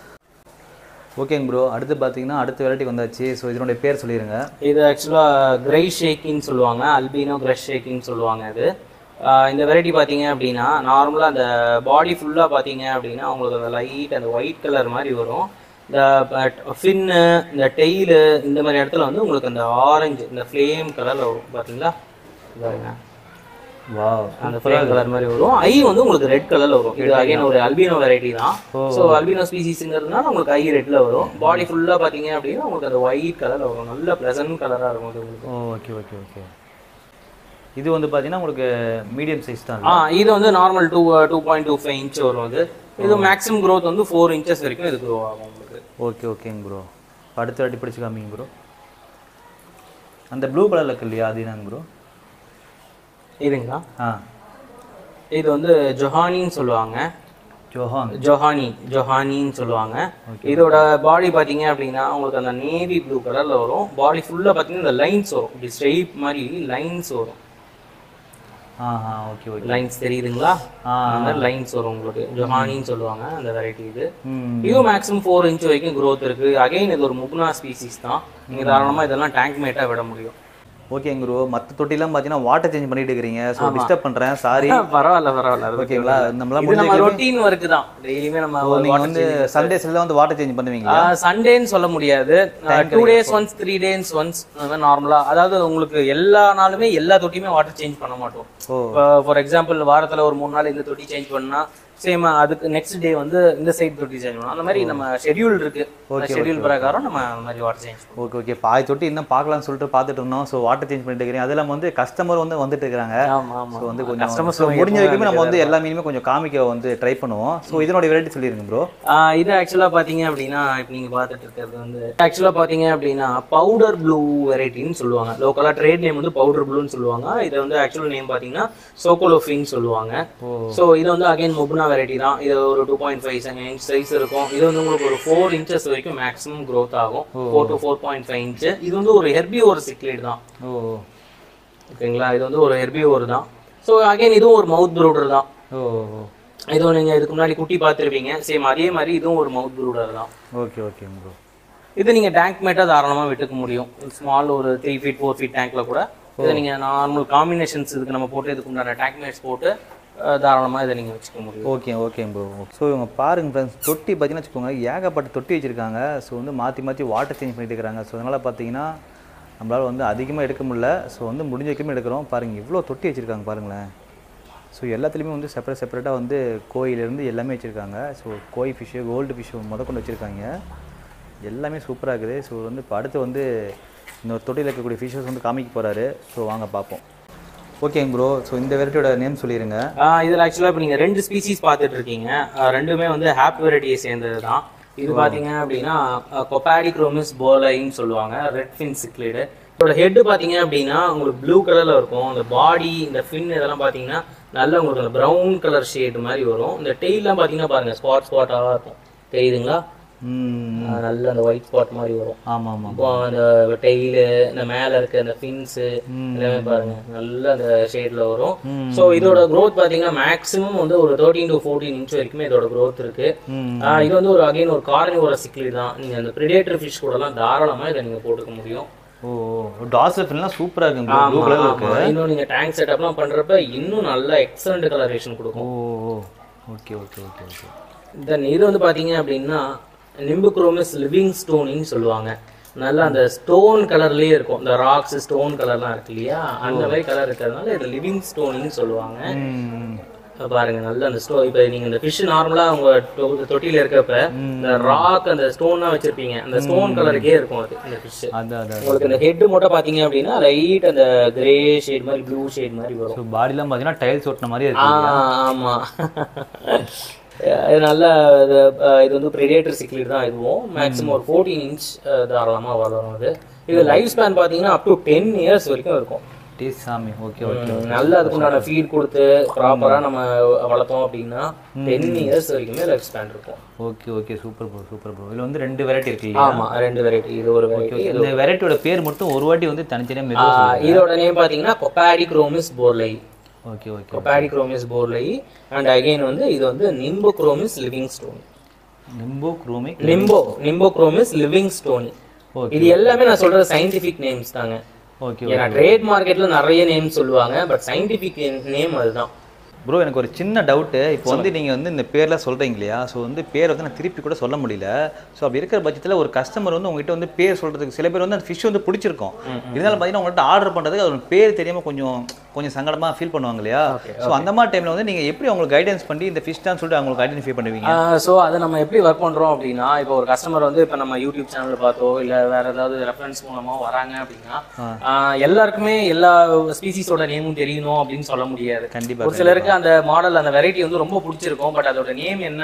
[SPEAKER 1] ஓகேங்க ப்ரோ, அடுத்து பார்த்தீங்கன்னா அடுத்த வெரைட்டி வந்தாச்சு. ஸோ இதனுடைய பேர் சொல்லிடுங்க.
[SPEAKER 2] இது ஆக்சுவலாக கிரை ஷேக்கின்னு சொல்லுவாங்க, அல்பினோ கிரஷ் ஷேக்கின்னு சொல்லுவாங்க. இது இந்த வெரைட்டி பார்த்தீங்க அப்படின்னா நார்மலாக அந்த பாடி ஃபுல்லாக பார்த்தீங்க அப்படின்னா உங்களுக்கு அந்த லைட் அந்த ஒயிட் கலர் மாதிரி வரும். இந்த ஃபின்னு இந்த டெய்லு இந்த மாதிரி இடத்துல வந்து உங்களுக்கு அந்த ஆரஞ்சு இந்த ஃப்ளேம் கலரில் வரும் பார்த்தீங்களா? பாருங்க,
[SPEAKER 1] வா
[SPEAKER 2] அந்த ஃப்ளேம் கலர் மாதிரி வரும். ஐ வந்து உங்களுக்கு ரெட் கலரில் வரும். இது அகைன் ஒரு அல்பினோ வெரைட்டி தான். ஸோ அல்பினோ ஸ்பீசிஸ்ங்கிறதுனால உங்களுக்கு ஐ ரெட்டில் வரும். பாடி ஃபுல்லாக பார்த்தீங்க அப்படின்னா உங்களுக்கு அந்த ஒயிட் கலரில் வரும். நல்ல ப்ளசன்ட் கலராக இருக்கும் அது உங்களுக்கு.
[SPEAKER 1] ஓகே ஓகே ஓகே இது வந்து பார்த்தீங்கன்னா உங்களுக்கு மீடியம் சைஸ் தான்.
[SPEAKER 2] ஆ இது வந்து normal two two point two five inch வரும். அது இது மேக்ஸிமம் க்ரோத் வந்து ஃபோர் இன்ச்சஸ் வரைக்கும் இது க்ரோ ஆகும் உங்களுக்கு.
[SPEAKER 1] ஓகே ஓகேங்க ப்ரோ, அடுத்த வாட்டி பிடிச்சி காமிங்க ப்ரோ. அந்த ப்ளூ கலரில் இருக்கு இல்லையா, அது என்னங்க ப்ரோ?
[SPEAKER 2] இதுங்களா?
[SPEAKER 1] ஆ
[SPEAKER 2] இது வந்து ஜொஹானின்னு சொல்லுவாங்க.
[SPEAKER 1] ஜொஹான்
[SPEAKER 2] ஜொஹானி ஜொஹானின்னு சொல்லுவாங்க. இதோட பாடி பார்த்தீங்க அப்படின்னா உங்களுக்கு அந்த நேவி ப்ளூ கலரில் வரும். பாடி ஃபுல்லாக பார்த்தீங்கன்னா இந்த லைன்ஸ் வரும், இப்படி ஸ்ட்ரெயிட் மாதிரி லைன்ஸ் வரும்.
[SPEAKER 1] Ah ah okay okay
[SPEAKER 2] lines தெரியுதுங்களா? அந்த மாதிரி லைன்ஸ் வரும் உங்களுக்கு. ஜொஹானின்னு சொல்லுவாங்க அந்த வெரைட்டி. இது இது மேக்ஸிமம் ஃபோர் இன்ச் வரைக்கும் க்ரோத் இருக்குது. அகைன் இது ஒரு முக்னா ஸ்பீசிஸ் தான். நீங்கள் தாராளமாக இதெல்லாம் டேங்க் மேட்டாக விட முடியும்.
[SPEAKER 1] ஓகேங்க ப்ரோ, மற்ற தொட்டிலாம் பார்த்தீங்கன்னா வாட்டர் சேஞ்ச் பண்ணிட்டு இருக்கிறீங்க. ஸோ டிஸ்டர்ப் பண்ணுறேன், சாரி.
[SPEAKER 2] பரவாயில்ல பரவாயில்ல,
[SPEAKER 1] ஓகேங்களா? நம்மளாம்
[SPEAKER 2] நம்ம ரொட்டீன் ஒர்க் தான். டெய்லியுமே நம்ம
[SPEAKER 1] நீங்கள் வந்து சண்டேஸ்ல வந்து வாட்டர் சேஞ்ச் பண்ணுவீங்களா?
[SPEAKER 2] சண்டேன்னு சொல்ல முடியாது, two days once three days once அந்த மாதிரி நார்மலா. அதாவது உங்களுக்கு எல்லா நாளுமே எல்லா தொட்டியுமே வாட்டர் சேஞ்ச் பண்ண மாட்டோம். ஃபார் எக்ஸாம்பிள் வாரத்தில் ஒரு மூணு நாள் இந்த தொட்டி சேஞ்ச் பண்ணா சேம் அதுக்கு நெக்ஸ்ட் டே வந்து இந்த சைடு தொட்டி சேஞ்ச் பண்ணணும். அந்த மாதிரி நம்ம ஷெட்யூல் இருக்கு. ஷெட்யூல் பிரகாரம் நம்ம அந்த மாதிரி வாட்டர் சேஞ்ச் பண்ணுவோம்.
[SPEAKER 1] ஓகே ஓகே பாய் தொட்டி இன்னும் பார்க்கலாம்னு சொல்லிட்டு பார்த்துட்டு இருந்தோம். ஸோ வாட்டர் சேஞ்ச் பண்ணிட்டு இருக்கிறேன். அது இல்லாமல் வந்து கஸ்டமர் வந்து வந்துட்டு இருக்காங்க.
[SPEAKER 2] ஆமா ஆமா,
[SPEAKER 1] ஸோ வந்து கொஞ்சம் கஸ்டமர்ஸ் முடிஞ்ச வரைக்குமே நம்ம வந்து எல்லா மீனுமே கொஞ்சம் காமிக்க வந்து ட்ரை பண்ணுவோம். ஸோ இதனோட வெரைட்டி சொல்லிருங்க ப்ரோ.
[SPEAKER 2] இது ஆக்சுவலாக பார்த்தீங்க அப்படின்னா இப்போ நீங்கள் பார்த்துட்டு இருக்கிறது வந்து ஆக்சுவலாக பார்த்தீங்க அப்படின்னா பவுடர் ப்ளூ வெரைட்டின்னு சொல்லுவாங்க. லோக்கலாக ட்ரேட் நேம் வந்து பவுடர் ப்ளூன்னு சொல்லுவாங்க. இதை வந்து ஆக்சுவல் நேம் பார்த்தீங்கன்னா சோகோலோஃபின்னு சொல்லுவாங்க. ஸோ இது வந்து அகைன் முப்னா வெரைட்டி தான். இது ஒரு two point five inch size இருக்கும். இது வந்து உங்களுக்கு ஒரு ஃபோர் இன்ச்சஸ் வரைக்கும் மேக்ஸிமம் க்ரோத் ஆகும். Four to four point five inch. இது வந்து ஒரு ஹெர்பிவோர் சிக்லிட் தான்.
[SPEAKER 1] ஓ
[SPEAKER 2] ஓகேங்களா? இது வந்து ஒரு ஹெர்பிவோர் தான். ஸோ அகைன் இதுவும் ஒரு மவுத் ப்ரூடர் தான்.
[SPEAKER 1] ஓ
[SPEAKER 2] இதுவும் நீங்கள் இதுக்கு முன்னாடி குட்டி பார்த்துருப்பீங்க. சேம் அதே மாதிரி இதுவும் ஒரு மவுத் ப்ரூடர் தான்.
[SPEAKER 1] Okay okay bro.
[SPEAKER 2] இது நீங்கள் டேங்க் மேட்டாக தாராளமாக விட்டுக்க முடியும். ஸ்மால் ஒரு த்ரீ ஃபீட் ஃபோர் ஃபீட் டேங்க்ல கூட இதை நீங்கள் நார்மல் காம்பினேஷன்ஸ் இதுக்கு நம்ம போட்டு இதுக்கு உண்டான டேங்க் மேட்ஸ் போட்டு தாராளமாக இதை நீங்கள் வச்சுக்க முடியும்.
[SPEAKER 1] Okay okay bro. ஸோ இவங்க பாருங்க ஃப்ரெண்ட்ஸ், தொட்டி பார்த்தீங்கன்னா வச்சுக்கோங்க ஏகப்பட்ட தொட்டி வச்சுருக்காங்க. ஸோ வந்து மாற்றி மாற்றி வாட்டர் சேஞ்ச் பண்ணிட்டு இருக்கிறாங்க. ஸோ அதனால் பார்த்தீங்கன்னா நம்மளால் வந்து அதிகமாக எடுக்க முடியல. ஸோ வந்து முடிஞ்ச வரைக்குமே எடுக்கிறோம். பாருங்கள் இவ்வளோ தொட்டி வச்சுருக்காங்க பாருங்களேன். ஸோ எல்லாத்துலேயுமே வந்து செப்பரேட் செப்பரேட்டாக வந்து கோயிலேருந்து எல்லாமே வச்சுருக்காங்க. So koi fish gold fish முத கொண்டு வச்சுருக்காங்க. எல்லாமே சூப்பராக இருக்குது. ஸோ வந்து இப்போ அடுத்து வந்து இன்னொரு தொட்டியில் இருக்கக்கூடிய ஃபிஷ்ஷஸ் வந்து காமிக்க போகிறாரு. ஸோ வாங்க பார்ப்போம். ஓகேங்க ப்ரோ. ஸோ இந்த வெரைட்டியோட நேம் சொல்லிடுங்க.
[SPEAKER 2] இதில் ஆக்சுவலாக இப்போ நீங்கள் ரெண்டு ஸ்பீசிஸ் பார்த்துட்டு இருக்கீங்க. ரெண்டுமே வந்து ஹாப் வெரைட்டியை சேர்ந்தது தான். இது பார்த்தீங்க அப்படின்னா கொபாடிக்ரோமிஸ் போலைன்னு சொல்லுவாங்க, ரெட் ஃபின் சிக்லிடு. இதோட ஹெட் பார்த்தீங்க அப்படின்னா உங்களுக்கு ப்ளூ கலரில் இருக்கும். அந்த பாடி இந்த ஃபின் இதெல்லாம் பார்த்தீங்கன்னா நல்லா உங்களுக்கு அந்த ப்ரௌன் கலர் ஷேடு மாதிரி வரும். இந்த டெய்லாம் பார்த்தீங்கன்னா பாருங்கள் ஸ்பாட் ஸ்பாட்டாக இருக்கும், தெரியுதுங்களா? நல்ல அந்த ஒயிட் ஸ்பாட் மாதிரி வரும்.
[SPEAKER 1] ஆமாம் ஆமாம்.
[SPEAKER 2] இப்போ அந்த டெய்லு இந்த மேலே இருக்க அந்த ஃபின்ஸு எல்லாமே பாருங்க நல்ல அந்த ஷேடில் வரும். ஸோ இதோட க்ரோத் பார்த்தீங்கன்னா மேக்ஸிமம் வந்து ஒரு தேர்ட்டீன் டு ஃபோர்டீன் இன்ச் வரைக்குமே இதோட க்ரோத் இருக்கு. இது வந்து ஒரு அகைன் ஒரு கார்னிவோர சிக்லிட் தான். நீங்கள் அந்த பிரிடேட்டர் ஃபிஷ் கூடலாம் தாராளமாக இதை நீங்கள் போட்டுக்க முடியும்.
[SPEAKER 1] ஓ டார்சல் ஃபின்லாம் சூப்பரா இருக்கு ப்ளூ கலர்ல இருக்கு.
[SPEAKER 2] இன்னும் நீங்க டேங்க் செட்டப்லாம் பண்றப்ப இன்னும் நல்ல எக்ஸலென்ட் கலரேஷன் கொடுக்கும்.
[SPEAKER 1] Oh okay okay okay okay.
[SPEAKER 2] Then இது வந்து பாத்தீங்க அப்படின்னா நிம்புக்ரோமிஸ் லிவிங் ஸ்டோனின்னு சொல்லுவாங்க. நல்லா அந்த ஸ்டோன் கலர்லயே இருக்கும். இந்த ராக்ஸ் ஸ்டோன் கலர்லாம் இருக்கு இல்லையா, அந்த மாதிரி கலர் இருக்கிறதுனால இது லிவிங் ஸ்டோனின்னு சொல்லுவாங்க. பாருங்க நல்ல அந்த ஸ்டோ இப்போ நீங்க இந்த ஃபிஷ் நார்மலா உங்க தொட்டியில இருக்கப்ப இந்த ராக் அந்த ஸ்டோன்லாம் வச்சிருப்பீங்க, அந்த ஸ்டோன் கலருக்கே இருக்கும் அது இந்த ஃபிஷ். உங்களுக்கு இந்த ஹெட் மட்டும் பாத்தீங்க அப்படின்னா லைட் அந்த கிரே ஷேட் மாதிரி ப்ளூ ஷேட் மாதிரி வரும்.
[SPEAKER 1] பாடிலாம் பாத்தீங்கன்னா டைல்ஸ் ஒட்டின மாதிரி இருக்கு.
[SPEAKER 2] ஆமா இது நல்ல இது வந்து பிரெடேட்டர் சிக்லிட் தான். இதுவும் மேக்ஸிமம் ஒரு ஃபோர்டீன் இன்ச் தாராளமா வளரும். அது இது லைஃப் ஸ்பேன் பாத்தீங்கன்னா அப் டு டென் இயர்ஸ் வரைக்கும் இருக்கும்.
[SPEAKER 1] சாமி ஓகே ஓகே.
[SPEAKER 2] நல்ல அதுக்குண்டான ஃபீட் கொடுத்து ப்ராப்பரா நம்ம வளர்த்தோம் அப்படின்னா டென் இயர்ஸ் வரைக்குமே லைஃப் ஸ்பேன் இருக்கும்.
[SPEAKER 1] Okay okay super bro super bro. இதுல வந்து ரெண்டு வெரைட்டி இருக்கு.
[SPEAKER 2] ஆமா ரெண்டு வெரைட்டி. இது ஒரு வெரைட்டி.
[SPEAKER 1] இந்த வெரைட்டியோட பேர் மட்டும் ஒரு வாட்டி வந்து தனித்தனியா மெதுவா சொல்லுங்க.
[SPEAKER 2] இதோட நேம் பாத்தீங்கன்னா Copadichromis borleyi.
[SPEAKER 1] Okay okay.
[SPEAKER 2] Copadichromis borleyi and again வந்து இது வந்து Nimbochromis living stone.
[SPEAKER 1] Nimbochromic
[SPEAKER 2] Nimbo Nimbochromis living stone. இது எல்லாமே நான் சொல்ற சயின்டிபிக் நேம்ஸ் தாங்க.
[SPEAKER 1] ஓகே.
[SPEAKER 2] ஏன்னா ட்ரேட் மார்க்கெட்ல நிறைய நேம் சொல்லுவாங்க, பட் சயின்டிபிக் நேம் அதுதான்.
[SPEAKER 1] ப்ரோ எனக்கு ஒரு சின்ன டவுட்டு. இப்போ வந்து நீங்கள் வந்து இந்த பேர்லாம் சொல்கிறீங்க இல்லையா, ஸோ வந்து பேர் வந்து நான் திருப்பி கூட சொல்ல முடியல. ஸோ அப்படி இருக்கிற பட்சத்தில் ஒரு கஸ்டமர் வந்து உங்ககிட்ட வந்து பேர் சொல்கிறதுக்கு சில பேர் வந்து அந்த ஃபிஷ் வந்து பிடிச்சிருக்கும், இருந்தாலும் பார்த்தீங்கன்னா உங்கள்கிட்ட ஆர்டர் பண்ணுறதுக்கு அது பேர் தெரியாமல் கொஞ்சம் கொஞ்சம் சங்கடமாக ஃபீல் பண்ணுவாங்க இல்லையா. ஸோ அந்த மாதிரி டைமில் வந்து நீங்கள் எப்படி அவங்களுக்கு கைடன்ஸ் பண்ணி இந்த ஃபிஷ் தான் சொல்லிட்டு அவங்களுக்கு ஐடென்டிஃபை பண்ணுவீங்க?
[SPEAKER 2] ஸோ அதை நம்ம எப்படி ஒர்க் பண்ணுறோம் அப்படின்னா, இப்போ ஒரு கஸ்டமர் வந்து இப்போ நம்ம யூடியூப் சேனல் பார்த்தோ இல்லை வேற ஏதாவது ரெஃபரன்ஸ் மூலமாக வராங்க அப்படின்னா எல்லாருக்குமே எல்லா ஸ்பீசிஸோட நேமும் தெரியணும் அப்படின்னு சொல்ல முடியாது. கண்டிப்பாக ஒரு சிலருக்கு அந்த மாடல் அந்த வெரைட்டி வந்து ரொம்ப பிடிச்சிருக்கும், பட் அதோட நேம் என்ன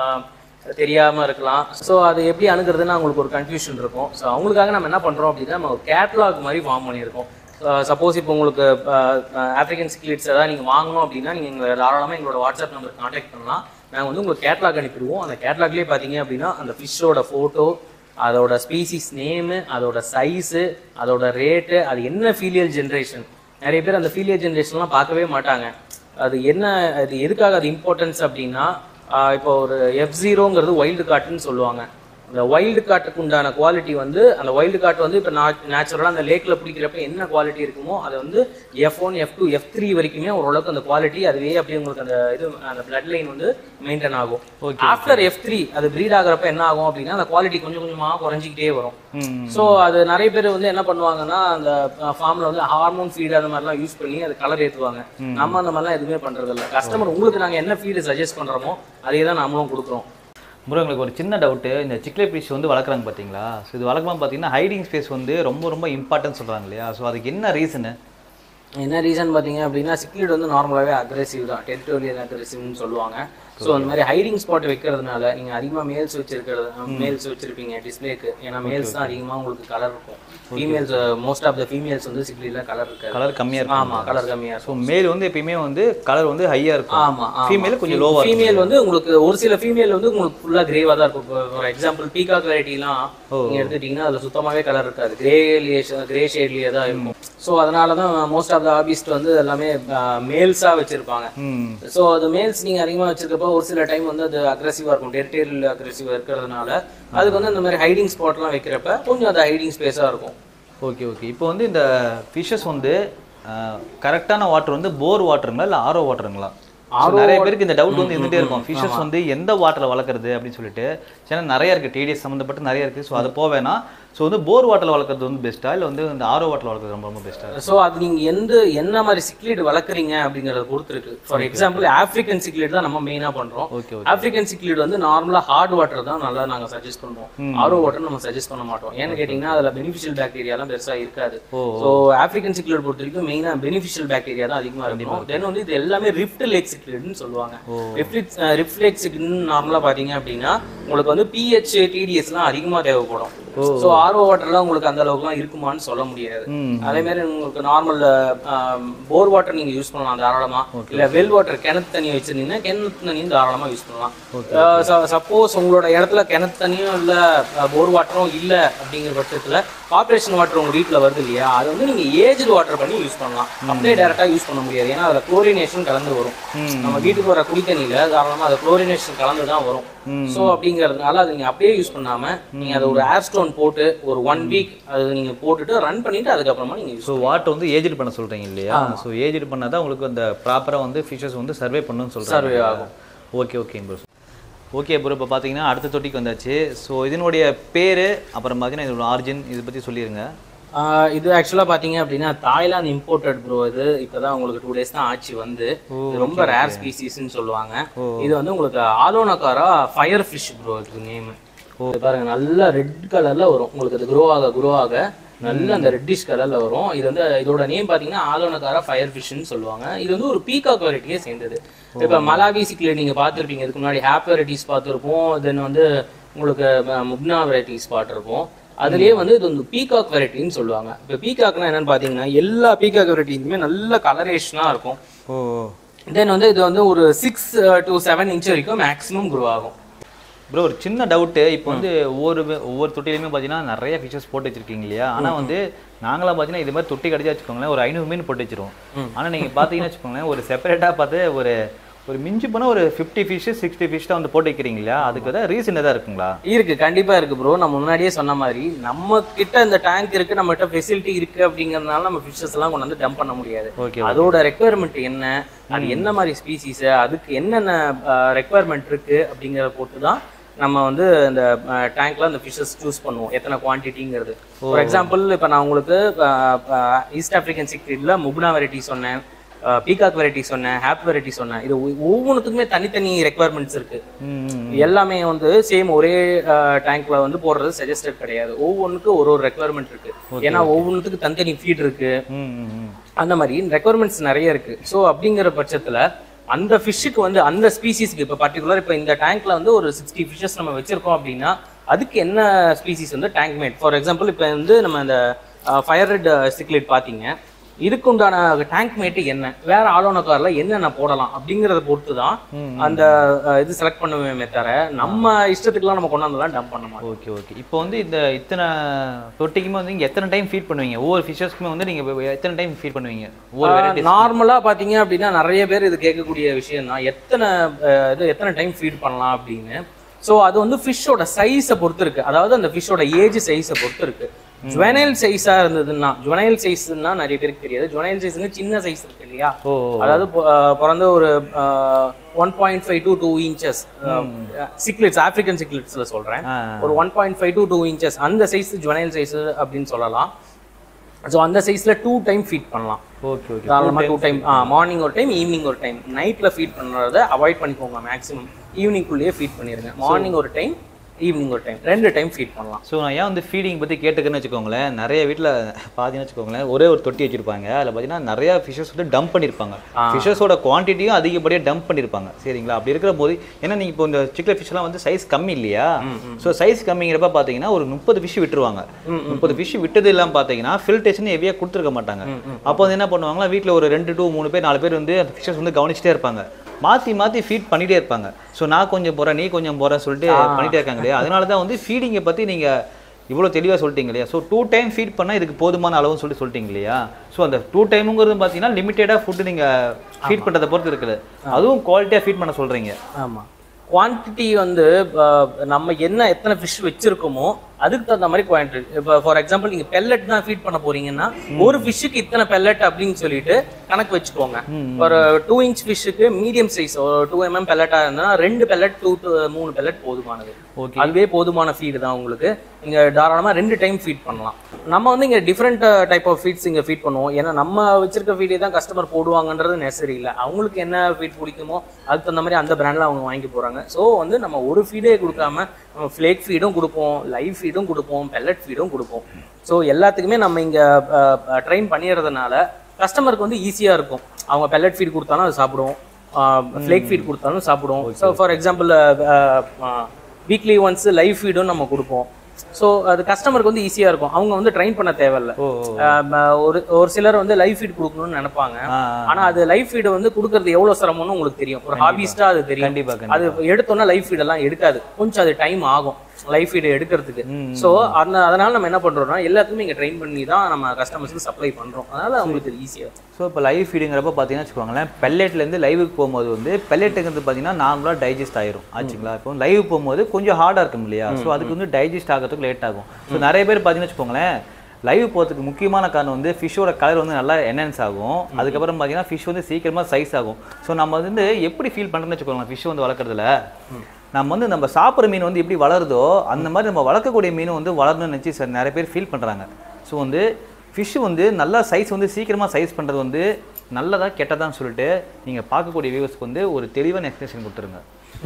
[SPEAKER 2] தெரியாமல் இருக்கலாம். ஸோ அது எப்படி அணுகிறதுன்னு அவங்களுக்கு ஒரு கன்ஃபியூஷன் இருக்கும். ஸோ அவங்களுக்காக நம்ம என்ன பண்ணுறோம் அப்படின்னா நம்ம ஒரு கேட்லாக் மாதிரி ஃபார்ம் பண்ணியிருக்கோம். சப்போஸ் இப்போ உங்களுக்கு ஆஃப்ரிக்கன் சிக்லிட்ஸ் ஏதாவது நீங்கள் வாங்கணும் அப்படின்னா நீங்கள் எங்களை தாராளமாக எங்களோட வாட்ஸ்அப் நம்பர் கான்டாக்ட் பண்ணலாம். நாங்கள் வந்து உங்களுக்கு கேட்லாக் அனுப்பிடுவோம். அந்த கேட்லாக்லேயே பார்த்தீங்க அப்படின்னா அந்த ஃபிஷ்ஷோட ஃபோட்டோ, அதோட ஸ்பீசிஸ் நேமு, அதோட சைஸு, அதோட ரேட்டு, அது என்ன ஃபீலியல் ஜென்ரேஷன். நிறைய பேர் அந்த ஃபீலியல் ஜென்ரேஷன்லாம் பார்க்கவே மாட்டாங்க. அது என்ன, அது எதுக்காக அது இம்பார்ட்டன்ஸ் அப்படின்னா, இப்போ ஒரு எஃப் ஜீரோங்கிறது வைல்டு காட்டுன்னு சொல்லுவாங்க. அந்த வைல்டு காட்டுக்கு உண்டான குவாலிட்டி வந்து அந்த வைல்டு காட்டு வந்து இப்போ நேச்சுரலாக அந்த லேக்கில் பிடிக்கிறப்ப என்ன குவாலிட்டி இருக்குமோ அதை வந்து F one F two F three வரைக்குமே ஓரளவுக்கு அந்த குவாலிட்டி அதுவே அப்படியே உங்களுக்கு அந்த இது அந்த பிளட் லைன் வந்து மெயின்டைன் ஆகும். ஆஃப்டர் எஃப் த்ரீ அது ப்ரீட் ஆகிறப்ப என்ன ஆகும் அப்படின்னா அந்த குவாலிட்டி கொஞ்சம் கொஞ்சமாக குறைஞ்சிக்கிட்டே வரும். ஸோ அது நிறைய பேர் வந்து என்ன பண்ணுவாங்கன்னா அந்த ஃபார்மில் வந்து ஹார்மோன் ஃபீடு அந்த மாதிரிலாம் யூஸ் பண்ணி அது கலர் ஏற்றுவாங்க. நம்ம அந்த மாதிரிலாம் எதுவுமே பண்ணுறது இல்லை. கஸ்டமர் உங்களுக்கு நாங்கள் என்ன ஃபீடு சஜஸ்ட் பண்ணுறோமோ அதே தான் நம்மளும் கொடுக்குறோம்.
[SPEAKER 1] ப்ரோ எங்களுக்கு ஒரு சின்ன டவுட்டு. இந்த சிக்லெட் ஃபிஷ் வந்து வளர்க்குறாங்க பார்த்தீங்களா, ஸோ இது வளர்க்கும்போது பார்த்தீங்கன்னா ஹைடிங் ஸ்பேஸ் வந்து ரொம்ப ரொம்ப இம்பார்ட்டன்ட் சொல்கிறாங்க இல்லையா, ஸோ அதுக்கு என்ன ரீசனு?
[SPEAKER 2] என்ன ரீசன் பார்த்தீங்க அப்படின்னா சிக்லிட் வந்து நார்மலாகவே அக்ரெசிவ் தான், டெரிட்டோரியல் அக்ரெசிவ்னு சொல்லுவாங்க. ஸோ அந்த மாதிரி ஹைடிங் ஸ்பாட் வைக்கிறதுனால நீங்கள் அதிகமாக மேல்ஸ் வச்சிருக்கிறது மேல்ஸ் வச்சிருப்பீங்க டிஸ்பிளேக்கு. ஏன்னா மேல்ஸ் தான் அதிகமாக உங்களுக்கு கலர் இருக்கும். Females most of the females வந்து சிக்லிட்ல கலர் இருக்காது,
[SPEAKER 1] கலர் கம்மியாக இருக்கும்.
[SPEAKER 2] ஆமாம் கலர் கம்மியாக இருக்கும்.
[SPEAKER 1] ஸோ மேல் வந்து எப்பயுமே வந்து கலர் வந்து ஹையாக இருக்கும்.
[SPEAKER 2] ஆமாம்
[SPEAKER 1] ஃபீமேல் கொஞ்சம் லோவாக.
[SPEAKER 2] ஃபீமேல் வந்து உங்களுக்கு ஒரு சில ஃபீமேல் வந்து உங்களுக்கு ஃபுல்லாக கிரேவாக தான் இருக்கும். ஃபார் எக்ஸாம்பிள் பீகாக் வெரைட்டிலாம் நீங்கள் எடுத்துட்டிங்கன்னா அதில் சுத்தமாகவே கலர் இருக்காது, கிரேலியே கிரே ஷேட்லேயே தான் இருக்கும். ஸோ அதனால தான் மோஸ்ட் ஆஃப் த ஹாபிஸ்ட் வந்து எல்லாமே மேல்ஸாக வச்சுருப்பாங்க. ஸோ அது மேல்ஸ் நீங்கள் அதிகமாக வச்சுருக்கப்போ ஒரு சில டைம் வந்து அது அக்ரெசிவாக இருக்கும், டெரிட்டோரியல் அக்ரெசிவாக இருக்கிறதுனால அதுக்கு வந்து இந்த மாதிரி ஹைடிங் ஸ்பாட்லாம் வைக்கிறப்ப கொஞ்சம் அது ஹைடிங் ஸ்பேஸாக இருக்கும்.
[SPEAKER 1] Okay okay. இப்போ வந்து இந்த ஃபிஷ்ஷஸ் வந்து கரெக்டான வாட்டர் வந்து போர் வாட்டருங்களா இல்லை ஆரோ வாட்டருங்களா? நிறைய பேருக்கு இந்த டவுட் வந்து இருந்துட்டே இருக்கும் ஃபிஷஸ் வந்து எந்த வாட்டர்ல வளர்க்குறது அப்படின்னு சொல்லிட்டு ஏன்னா நிறைய இருக்கு டிடிஎஸ் சம்மந்தப்பட்டு நிறைய இருக்கு ஸோ அது போவேனா ஸோ வந்து போர் வாட்டர்ல வளர்க்குறது வந்து பெஸ்ட்டா இல்லை வந்து இந்த ஆரோ வாட்டர்ல வளர்க்குறது ரொம்ப ரொம்ப பெஸ்ட்டா?
[SPEAKER 2] ஸோ அது நீங்க எந்த என்ன மாதிரி சிக்லிட் வளர்க்குறீங்க அப்படிங்கறத பொறுத்து இருக்கு. ஃபார் எக்ஸாம்பிள் ஆப்பிரிக்கன் சிக்லிட் தான் நம்ம மெயினா பண்றோம். ஆப்பிரிக்கன் சிக்லிட் வந்து நார்மலா ஹார்ட் வாட்டர் தான் நல்லா நாங்க சஜஸ்ட் பண்ணுவோம். ஆரோ வாட்டர் நம்ம சஜஸ்ட் பண்ண மாட்டோம். ஏன்னு கேட்டீங்கன்னா அதுல பெனிஃபிஷியல் பாக்டீரியா எல்லாம் பெருசா இருக்காது. ஸோ ஆப்பிரிக்கன் சிக்லிட் பொறுத்த வரைக்கும் மெயினா பெனிஃபிஷியல் பாக்டீரியா தான் அதிகமா இருக்கும். தென் வந்து இது எல்லாமே ரிஃப்ட் லேக் சிக்லிட்னு சொல்லுவாங்க. ரிஃப்ட் லேக் சிக்லிட் நார்மலா பாத்தீங்க அப்படின்னா உங்களுக்கு வந்து பிஹெச் டிடிஎஸ் எல்லாம் அதிகமா தேவைப்படும். ஸோ ஆர்ஓ வாட்டர்லாம் உங்களுக்கு அந்த அளவுக்குலாம் இருக்குமான்னு சொல்ல முடியாது. அதே மாதிரி உங்களுக்கு நார்மல் போர் வாட்டர் நீங்க யூஸ் பண்ணலாம் தாராளமா. இல்ல வெல் வாட்டர் கிணத்து தண்ணி வச்சிருந்தீங்கன்னா கிணத்து தண்ணியும் தாராளமா யூஸ் பண்ணலாம். சப்போஸ் உங்களோட இடத்துல கிணத்து தண்ணியும் இல்ல போர் வாட்டரும் இல்ல அப்படிங்கிற பட்சத்துல கார்பரேஷன் வாட்டர் உங்க வீட்டுல வருது இல்லையா, அது வந்து நீங்க ஏஜ்டு வாட்டர் பண்ணி யூஸ் பண்ணலாம். அப்படியே டைரக்டா யூஸ் பண்ண முடியாது. ஏன்னா அதுல குளோரினேஷன் கலந்து வரும். நம்ம வீட்டுக்கு வர குடித்தண்ணியில தாராளமா அது குளோரினேஷன் கலந்து தான் வரும். ஸோ அப்படிங்கிறதுனால அது நீங்க அப்படியே யூஸ் பண்ணாம நீங்க அதை ஒரு ஏர் ஸ்டோன் போட்டு ஒரு ஒன் வீக் அது நீங்க போட்டுட்டு ரன் பண்ணிட்டு அதுக்கப்புறமா நீங்க
[SPEAKER 1] ஸோ வாட்டர் வந்து ஏஜ்டு பண்ண சொல்றீங்க இல்லையா? ஸோ ஏஜ்டு பண்ணாதான் உங்களுக்கு அந்த ப்ராப்பரா வந்து ஃபிஷஸ் வந்து சர்வே பண்ணணும்னு சொல்றாங்க.
[SPEAKER 2] சர்வே ஆகும்.
[SPEAKER 1] Okay okay bro. Okay bro, இப்போ பார்த்தீங்கன்னா அடுத்த தொட்டிக்கு வந்தாச்சு. ஸோ இதனுடைய பேர் அப்புறம் பார்த்தீங்கன்னா இதோட ஆரிஜின் இதை பற்றி சொல்லிடுங்க.
[SPEAKER 2] இது ஆக்சுவலாக பார்த்தீங்க அப்படின்னா தாய்லாந்து இம்போர்ட்டட் ப்ரோ. இது இப்போதான் உங்களுக்கு டூ டேஸ் தான் ஆச்சு வந்து. இது ரொம்ப ரேர் ஸ்பீசிஸ்ன்னு சொல்லுவாங்க. இது வந்து உங்களுக்கு ஆலோனகாரா ஃபயர் ஃபிஷ் ப்ரோ. இது நேம் பாருங்க, நல்லா ரெட் கலர்ல வரும் உங்களுக்கு. அது குரோ ஆக குரோ ஆக நல்ல அந்த ரெட்டிஷ் கலர்ல வரும். இது வந்து இதோட நேம் பாத்தீங்கன்னா ஆலோனகாரா ஃபயர் ஃபிஷ்னு சொல்லுவாங்க. இது வந்து ஒரு பீகாக் வெரைட்டியே சேர்ந்தது. இப்ப மலாவி சிக்லிட் நீங்க பாத்துருப்பீங்க, இதுக்கு முன்னாடி ஹாப் வெரைட்டிஸ் பார்த்துருப்போம். தென் வந்து உங்களுக்கு முப்னா வெரைட்டிஸ் பார்த்துருப்போம். அதுலயே வந்து இது வந்து பீகாக் வெரைட்டின்னு சொல்லுவாங்க. இப்ப பீகாக்னா என்னன்னு பாத்தீங்கன்னா எல்லா பீகாக் வெரைட்டிஸுமே நல்ல கலரேஷனா இருக்கும். தென் வந்து இது வந்து ஒரு சிக்ஸ் டு செவன் இன்ச் வரைக்கும் மேக்ஸிமம் குரோ ஆகும்.
[SPEAKER 1] ப்ரோ ஒரு சின்ன டவுட்டு, இப்போ வந்து ஒவ்வொரு ஒவ்வொரு தொட்டிலையுமே பார்த்தீங்கன்னா நிறைய ஃபிஷஸ் போட்டு வச்சிருக்கீங்க இல்லையா? ஆனால் வந்து நாங்களாம் பார்த்தீங்கன்னா இது மாதிரி தொட்டி கடிச்சா வச்சுக்கோங்களேன் ஒரு ஐநூறு மீன் போட்டு வச்சிருவோம். ஆனால் நீங்கள் பார்த்தீங்கன்னா வச்சுக்கோங்களேன் ஒரு செப்பரேட்டாக பார்த்து ஒரு ஒரு மிஞ்சி போனால் ஒரு ஃபிஃப்டி ஃபிஷ் சிக்ஸ்டி ஃபிஷ் தான் வந்து போட்டு வைக்கிறீங்க இல்லையா? அதுக்கு ஏதாவது ரீசன் எதாவது இருக்குங்களா?
[SPEAKER 2] இருக்கு, கண்டிப்பாக இருக்கு ப்ரோ. நம்ம முன்னாடியே சொன்ன மாதிரி நம்ம கிட்ட இந்த டேங்க் இருக்கு, நம்ம கிட்ட ஃபெசிலிட்டி இருக்கு அப்படிங்கிறதுனால நம்ம ஃபிஷஸ் எல்லாம் கொண்டு வந்து டம்ப் பண்ண முடியாது. அதோட ரெக்குயர்மெண்ட் என்ன, அது என்ன மாதிரி ஸ்பீசிஸ், அதுக்கு என்னென்ன ரெக்குயர்மெண்ட் இருக்கு அப்படிங்கிறத பொறுத்து தான் நம்ம வந்து இந்த டேங்க்ல அந்த ஃபிஷஸ் சூஸ் பண்ணுவோம் எத்தனை குவான்டிட்டிங்கிறது. ஃபார் எக்ஸாம்பிள் இப்போ நான் உங்களுக்கு ஈஸ்ட் ஆப்பிரிக்கன் சிக்லிட்ல முப்னா வெரைட்டி சொன்னேன், பீகாக் வெரைட்டி சொன்னேன், ஹாப் வெரைட்டி சொன்னேன். இது ஒவ்வொன்றுத்துக்குமே தனித்தனி ரெக்குவயர்மெண்ட்ஸ் இருக்கு. எல்லாமே வந்து சேம் ஒரே டேங்க்ல வந்து போடுறது சஜஸ்டட் கிடையாது. ஒவ்வொன்றுக்கும் ஒரு ஒரு ரெக்குவயர்மெண்ட் இருக்கு. ஏன்னா ஒவ்வொன்றுத்துக்கு தனித்தனி ஃபீட் இருக்கு. அந்த மாதிரி ரெக்குவயர்மெண்ட்ஸ் நிறைய இருக்கு. ஸோ அப்படிங்கிற பட்சத்துல அந்த ஃபிஷ்ஷுக்கு வந்து அந்த ஸ்பீசிஸ்க்கு இப்போ பர்டிகுலர் இப்போ இந்த டேங்க்ல வந்து ஒரு சிக்ஸ்டி ஃபிஷஸ் நம்ம வச்சிருக்கோம் அப்படின்னா அதுக்கு என்ன ஸ்பீசிஸ் வந்து டேங்க் மேட். ஃபார் எக்ஸாம்பிள் இப்போ வந்து நம்ம இந்த ஃபயர் ரெட் சிக்லிட் பார்த்தீங்க, இதுக்கு உண்டான டேங்க் மேட்டு என்ன, வேற ஆலோனகார்ல என்னென்ன போடலாம் அப்படிங்கறத பொறுத்து தான் அந்த இது செலக்ட் பண்ணுவேமே தவிர நம்ம இஷ்டத்துக்குலாம் நம்ம கொண்டாந்துலாம் டம்ப் பண்ண மாட்டோம்.
[SPEAKER 1] Okay okay. இப்போ வந்து இந்த இத்தனை தொட்டிக்குமே வந்து நீங்க எத்தனை டைம் ஃபீட் பண்ணுவீங்க? ஒவ்வொரு ஃபிஷஸ்க்குமே வந்து நீங்க எத்தனை டைம் ஃபீட் பண்ணுவீங்க?
[SPEAKER 2] நார்மலா பாத்தீங்க அப்படின்னா நிறைய பேர் இது கேட்கக்கூடிய விஷயம் தான், எத்தனை இது எத்தனை டைம் ஃபீட் பண்ணலாம் அப்படின்னு. ஸோ அது வந்து ஃபிஷ்ஷோட சைஸை பொறுத்து இருக்கு. அதாவது அந்த ஃபிஷ்ஷோட ஏஜ் சைஸை பொறுத்து இருக்கு. ஜுவனைல் சைஸா இருந்ததுன்னா, ஜுவனைல் சைஸ்னா நிறைய பேருக்கு தெரியாது. ஜுவனைல் சைஸ்னா சின்ன சைஸ் இருக்கு இல்லையா? அதாவது பிறந்த ஒரு one point five to two inches cichlids, African சிக்லிட்ஸ்ல சொல்றேன். ஒரு one point five to two inches அந்த சைஸ் ஜுவனைல் சைஸ் அப்படின்னு சொல்லலாம். ஸோ அந்த சைஸ்ல டூ டைம் ஃபீட் பண்ணலாம்.
[SPEAKER 1] Okay okay.
[SPEAKER 2] தாராளமா டூ டைம், மார்னிங் ஒரு டைம், ஈவினிங் ஒரு டைம். நைட்ல ஃபீட் பண்ணுறத அவாய்ட் பண்ணிக்கோங்க. மேக்ஸிமம் ஈவினிங்குள்ளேயே ஃபீட் பண்ணிடுங்க. மார்னிங் ஒரு டைம், ஈவினிங் ஒரு டைம், ரெண்டு டைம் ஃபீட் பண்ணலாம்.
[SPEAKER 1] ஸோ நான் ஏன் வந்து ஃபீடிங் பற்றி கேட்டுக்கன்னு வச்சுக்கோங்களேன், நிறைய வீட்டில் பார்த்தீங்கன்னு வச்சுக்கோங்களேன் ஒரே ஒரு தொட்டி வச்சிருப்பாங்க. அதில் பார்த்தீங்கன்னா நிறையா ஃபிஷஸ் வந்து டம்ப் பண்ணியிருப்பாங்க. ஃபிஷஸோட குவான்டிட்டியும் அதிகப்படியாக டம்ப் பண்ணியிருப்பாங்க. சரிங்களா? அப்படி இருக்கிற போது ஏன்னா நீங்கள் இப்போ இந்த சிக்லட் ஃபிஷ்லாம் வந்து சைஸ் கம்மி இல்லையா? ஸோ சைஸ் கம்மிங்கிறப்ப பார்த்தீங்கன்னா ஒரு முப்பது ஃபிஷ் விட்டுருவாங்க. முப்பது ஃபிஷ் விட்டது எல்லாம் பார்த்தீங்கன்னா ஃபில்டேஷன் ஹெவியாக கொடுத்துருக்க மாட்டாங்க. அப்போ வந்து என்ன பண்ணுவாங்களா, வீட்டில் ஒரு ரெண்டு டூ மூணு பேர் நாலு பேர் வந்து அந்த ஃபிஷஸ் வந்து கவனிச்சிட்டே இருப்பாங்க. மாற்றி மாற்றி ஃபீட் பண்ணிகிட்டே இருப்பாங்க. ஸோ நான் கொஞ்சம் போகிறேன், நீ கொஞ்சம் போகிறேன்னு சொல்லிட்டு பண்ணிகிட்டே இருக்காங்க இல்லையா? அதனால தான் வந்து ஃபீடிங்கை பற்றி நீங்கள் இவ்வளோ தெளிவாக சொல்லிட்டீங்க இல்லையா? ஸோ டூ டைம் ஃபீட் பண்ணால் இதுக்கு போதுமான அளவுன்னு சொல்லிட்டு சொல்லிட்டீங்க இல்லையா? ஸோ அந்த டூ டைமுங்கிறது பார்த்தீங்கன்னா லிமிட்டடாக ஃபுட்டு நீங்கள் ஃபீட் பண்ணுறதை பொறுத்து இருக்குது. அதுவும் குவாலிட்டியாக ஃபீட் பண்ண சொல்கிறீங்க.
[SPEAKER 2] ஆமாம், குவான்டிட்டி வந்து நம்ம என்ன எத்தனை ஃபிஷ் வச்சுருக்கோமோ அதுக்கு தகுந்த மாதிரி குவான்டிட்டி. இப்போ ஃபார் எக்ஸாம்பிள் நீங்க பெல்லட் தான் ஃபீட் பண்ண போறீங்கன்னா ஒரு ஃபிஷ்ஷுக்கு இத்தனை பெல்லட் அப்படின்னு சொல்லிட்டு கணக்கு வச்சுக்கோங்க. ஒரு டூ இன்ச் ஃபிஷ்ஷுக்கு மீடியம் சைஸ் ஒரு டூ எம்எம் பெல்லட்டா இருந்தா ரெண்டு பெல்லட் டூ டு மூணு பெல்லட் போதுமானது. அதுவே போதுமான ஃபீடு தான் உங்களுக்கு. நீங்க தாராளமா ரெண்டு டைம் ஃபீட் பண்ணலாம். நம்ம வந்து இங்க டிஃப்ரெண்ட் டைப் ஆஃப் ஃபீட்ஸ் இங்க ஃபீட் பண்ணுவோம். ஏன்னா நம்ம வச்சிருக்க ஃபீடே தான் கஸ்டமர் போடுவாங்கன்றது நெசசரி இல்லை. அவங்களுக்கு என்ன ஃபீட் பிடிக்குமோ அதுக்கு தகுந்த மாதிரி அந்த பிராண்ட்ல அவங்க வாங்கி போறாங்க. ஸோ வந்து நம்ம ஒரு ஃபீடே கொடுக்காம நம்ம ஃபிளேக் ஃபீடும் கொடுப்போம், லைவ் ஃபீடும் கொடுப்போம், பெல்லட் ஃபீடும் கொடுப்போம். ஸோ எல்லாத்துக்குமே நம்ம இங்க ட்ரெயின் பண்ணிடுறதுனால கஸ்டமருக்கு வந்து ஈஸியா இருக்கும். அவங்க பெல்லட் ஃபீட் கொடுத்தாலும் அது சாப்பிடுவோம், ஃபிளேக் ஃபீட் கொடுத்தாலும் சாப்பிடுவோம். So for example weekly once live ஃபீடும் நம்ம கொடுப்போம். ஸோ அது கஸ்டமருக்கு வந்து ஈஸியா இருக்கும். அவங்க வந்து ட்ரெயின் பண்ண தேவையில்ல. ஒரு ஒரு சிலர் வந்து லைவ் ஃபீட் கொடுக்கணும்னு நினைப்பாங்க. ஆனா அது லைவ் ஃபீட் வந்து கொடுக்கறது எவ்வளவு சிரமம்னு உங்களுக்கு தெரியும். ஒரு ஹாபிஸ்டா அது தெரியும். அது எடுத்தோம்னா லைவ் ஃபீட் எல்லாம் எடுக்காது, கொஞ்சம் அது டைம் ஆகும் லைஃப் ஃபீட் எடுக்கிறதுக்கு. ஸோ அந்த அதனால நம்ம என்ன பண்றோம்னா எல்லாத்துக்குமே இங்கே ட்ரெயின் பண்ணி தான் நம்ம கஸ்டமர்ஸ்க்கு சப்ளை பண்றோம். அதனால அவங்களுக்கு ஈஸியாக. ஸோ இப்போ லைவ் ஃபீடுங்கிறப்ப பார்த்தீங்கன்னா வச்சுக்கோங்களேன், பெல்லெட்லேருந்து லைவுக்கு போகும்போது வந்து பெல்லெட்டுங்கிறது பார்த்தீங்கன்னா நார்மலாக டைஜஸ்ட் ஆயிரும் ஆச்சுங்களா. இப்போ லைவ் போகும்போது கொஞ்சம் ஹார்டாக இருக்கும் இல்லையா, ஸோ அதுக்கு வந்து டைஜஸ்ட் ஆகிறதுக்கு லேட் ஆகும். ஸோ நிறைய பேர் பார்த்தீங்கன்னா வச்சுக்கோங்களேன், லைவ் போகிறதுக்கு முக்கியமான காரணம் வந்து ஃபிஷ்ஷோட கலர் வந்து நல்லா என்ஹான்ஸ் ஆகும். அதுக்கப்புறம் பார்த்தீங்கன்னா ஃபிஷ் வந்து சீக்கிரமாக சைஸ் ஆகும். ஸோ நம்ம வந்து எப்படி ஃபீல் பண்ணுறோன்னு வச்சுக்கோங்களேன், ஃபிஷ் வந்து வளர்க்குறதுல நம்ம வந்து நம்ம சாப்பிட்ற மீன் வந்து எப்படி வளருதோ அந்த மாதிரி நம்ம வளர்க்கக்கூடிய மீன் வந்து வளரணும்னு நினச்சி சார் நிறைய பேர் ஃபீல் பண்ணுறாங்க. ஸோ வந்து ஃபிஷ் வந்து நல்லா சைஸ் வந்து சீக்கிரமாக சைஸ் பண்ணுறது வந்து நல்லதா கெட்டதான்னு சொல்லிட்டு நீங்கள் பார்க்கக்கூடிய வியூவர்ஸ்க்கு வந்து ஒரு தெளிவான எக்ஸ்பிளேஷன் கொடுத்துருங்க.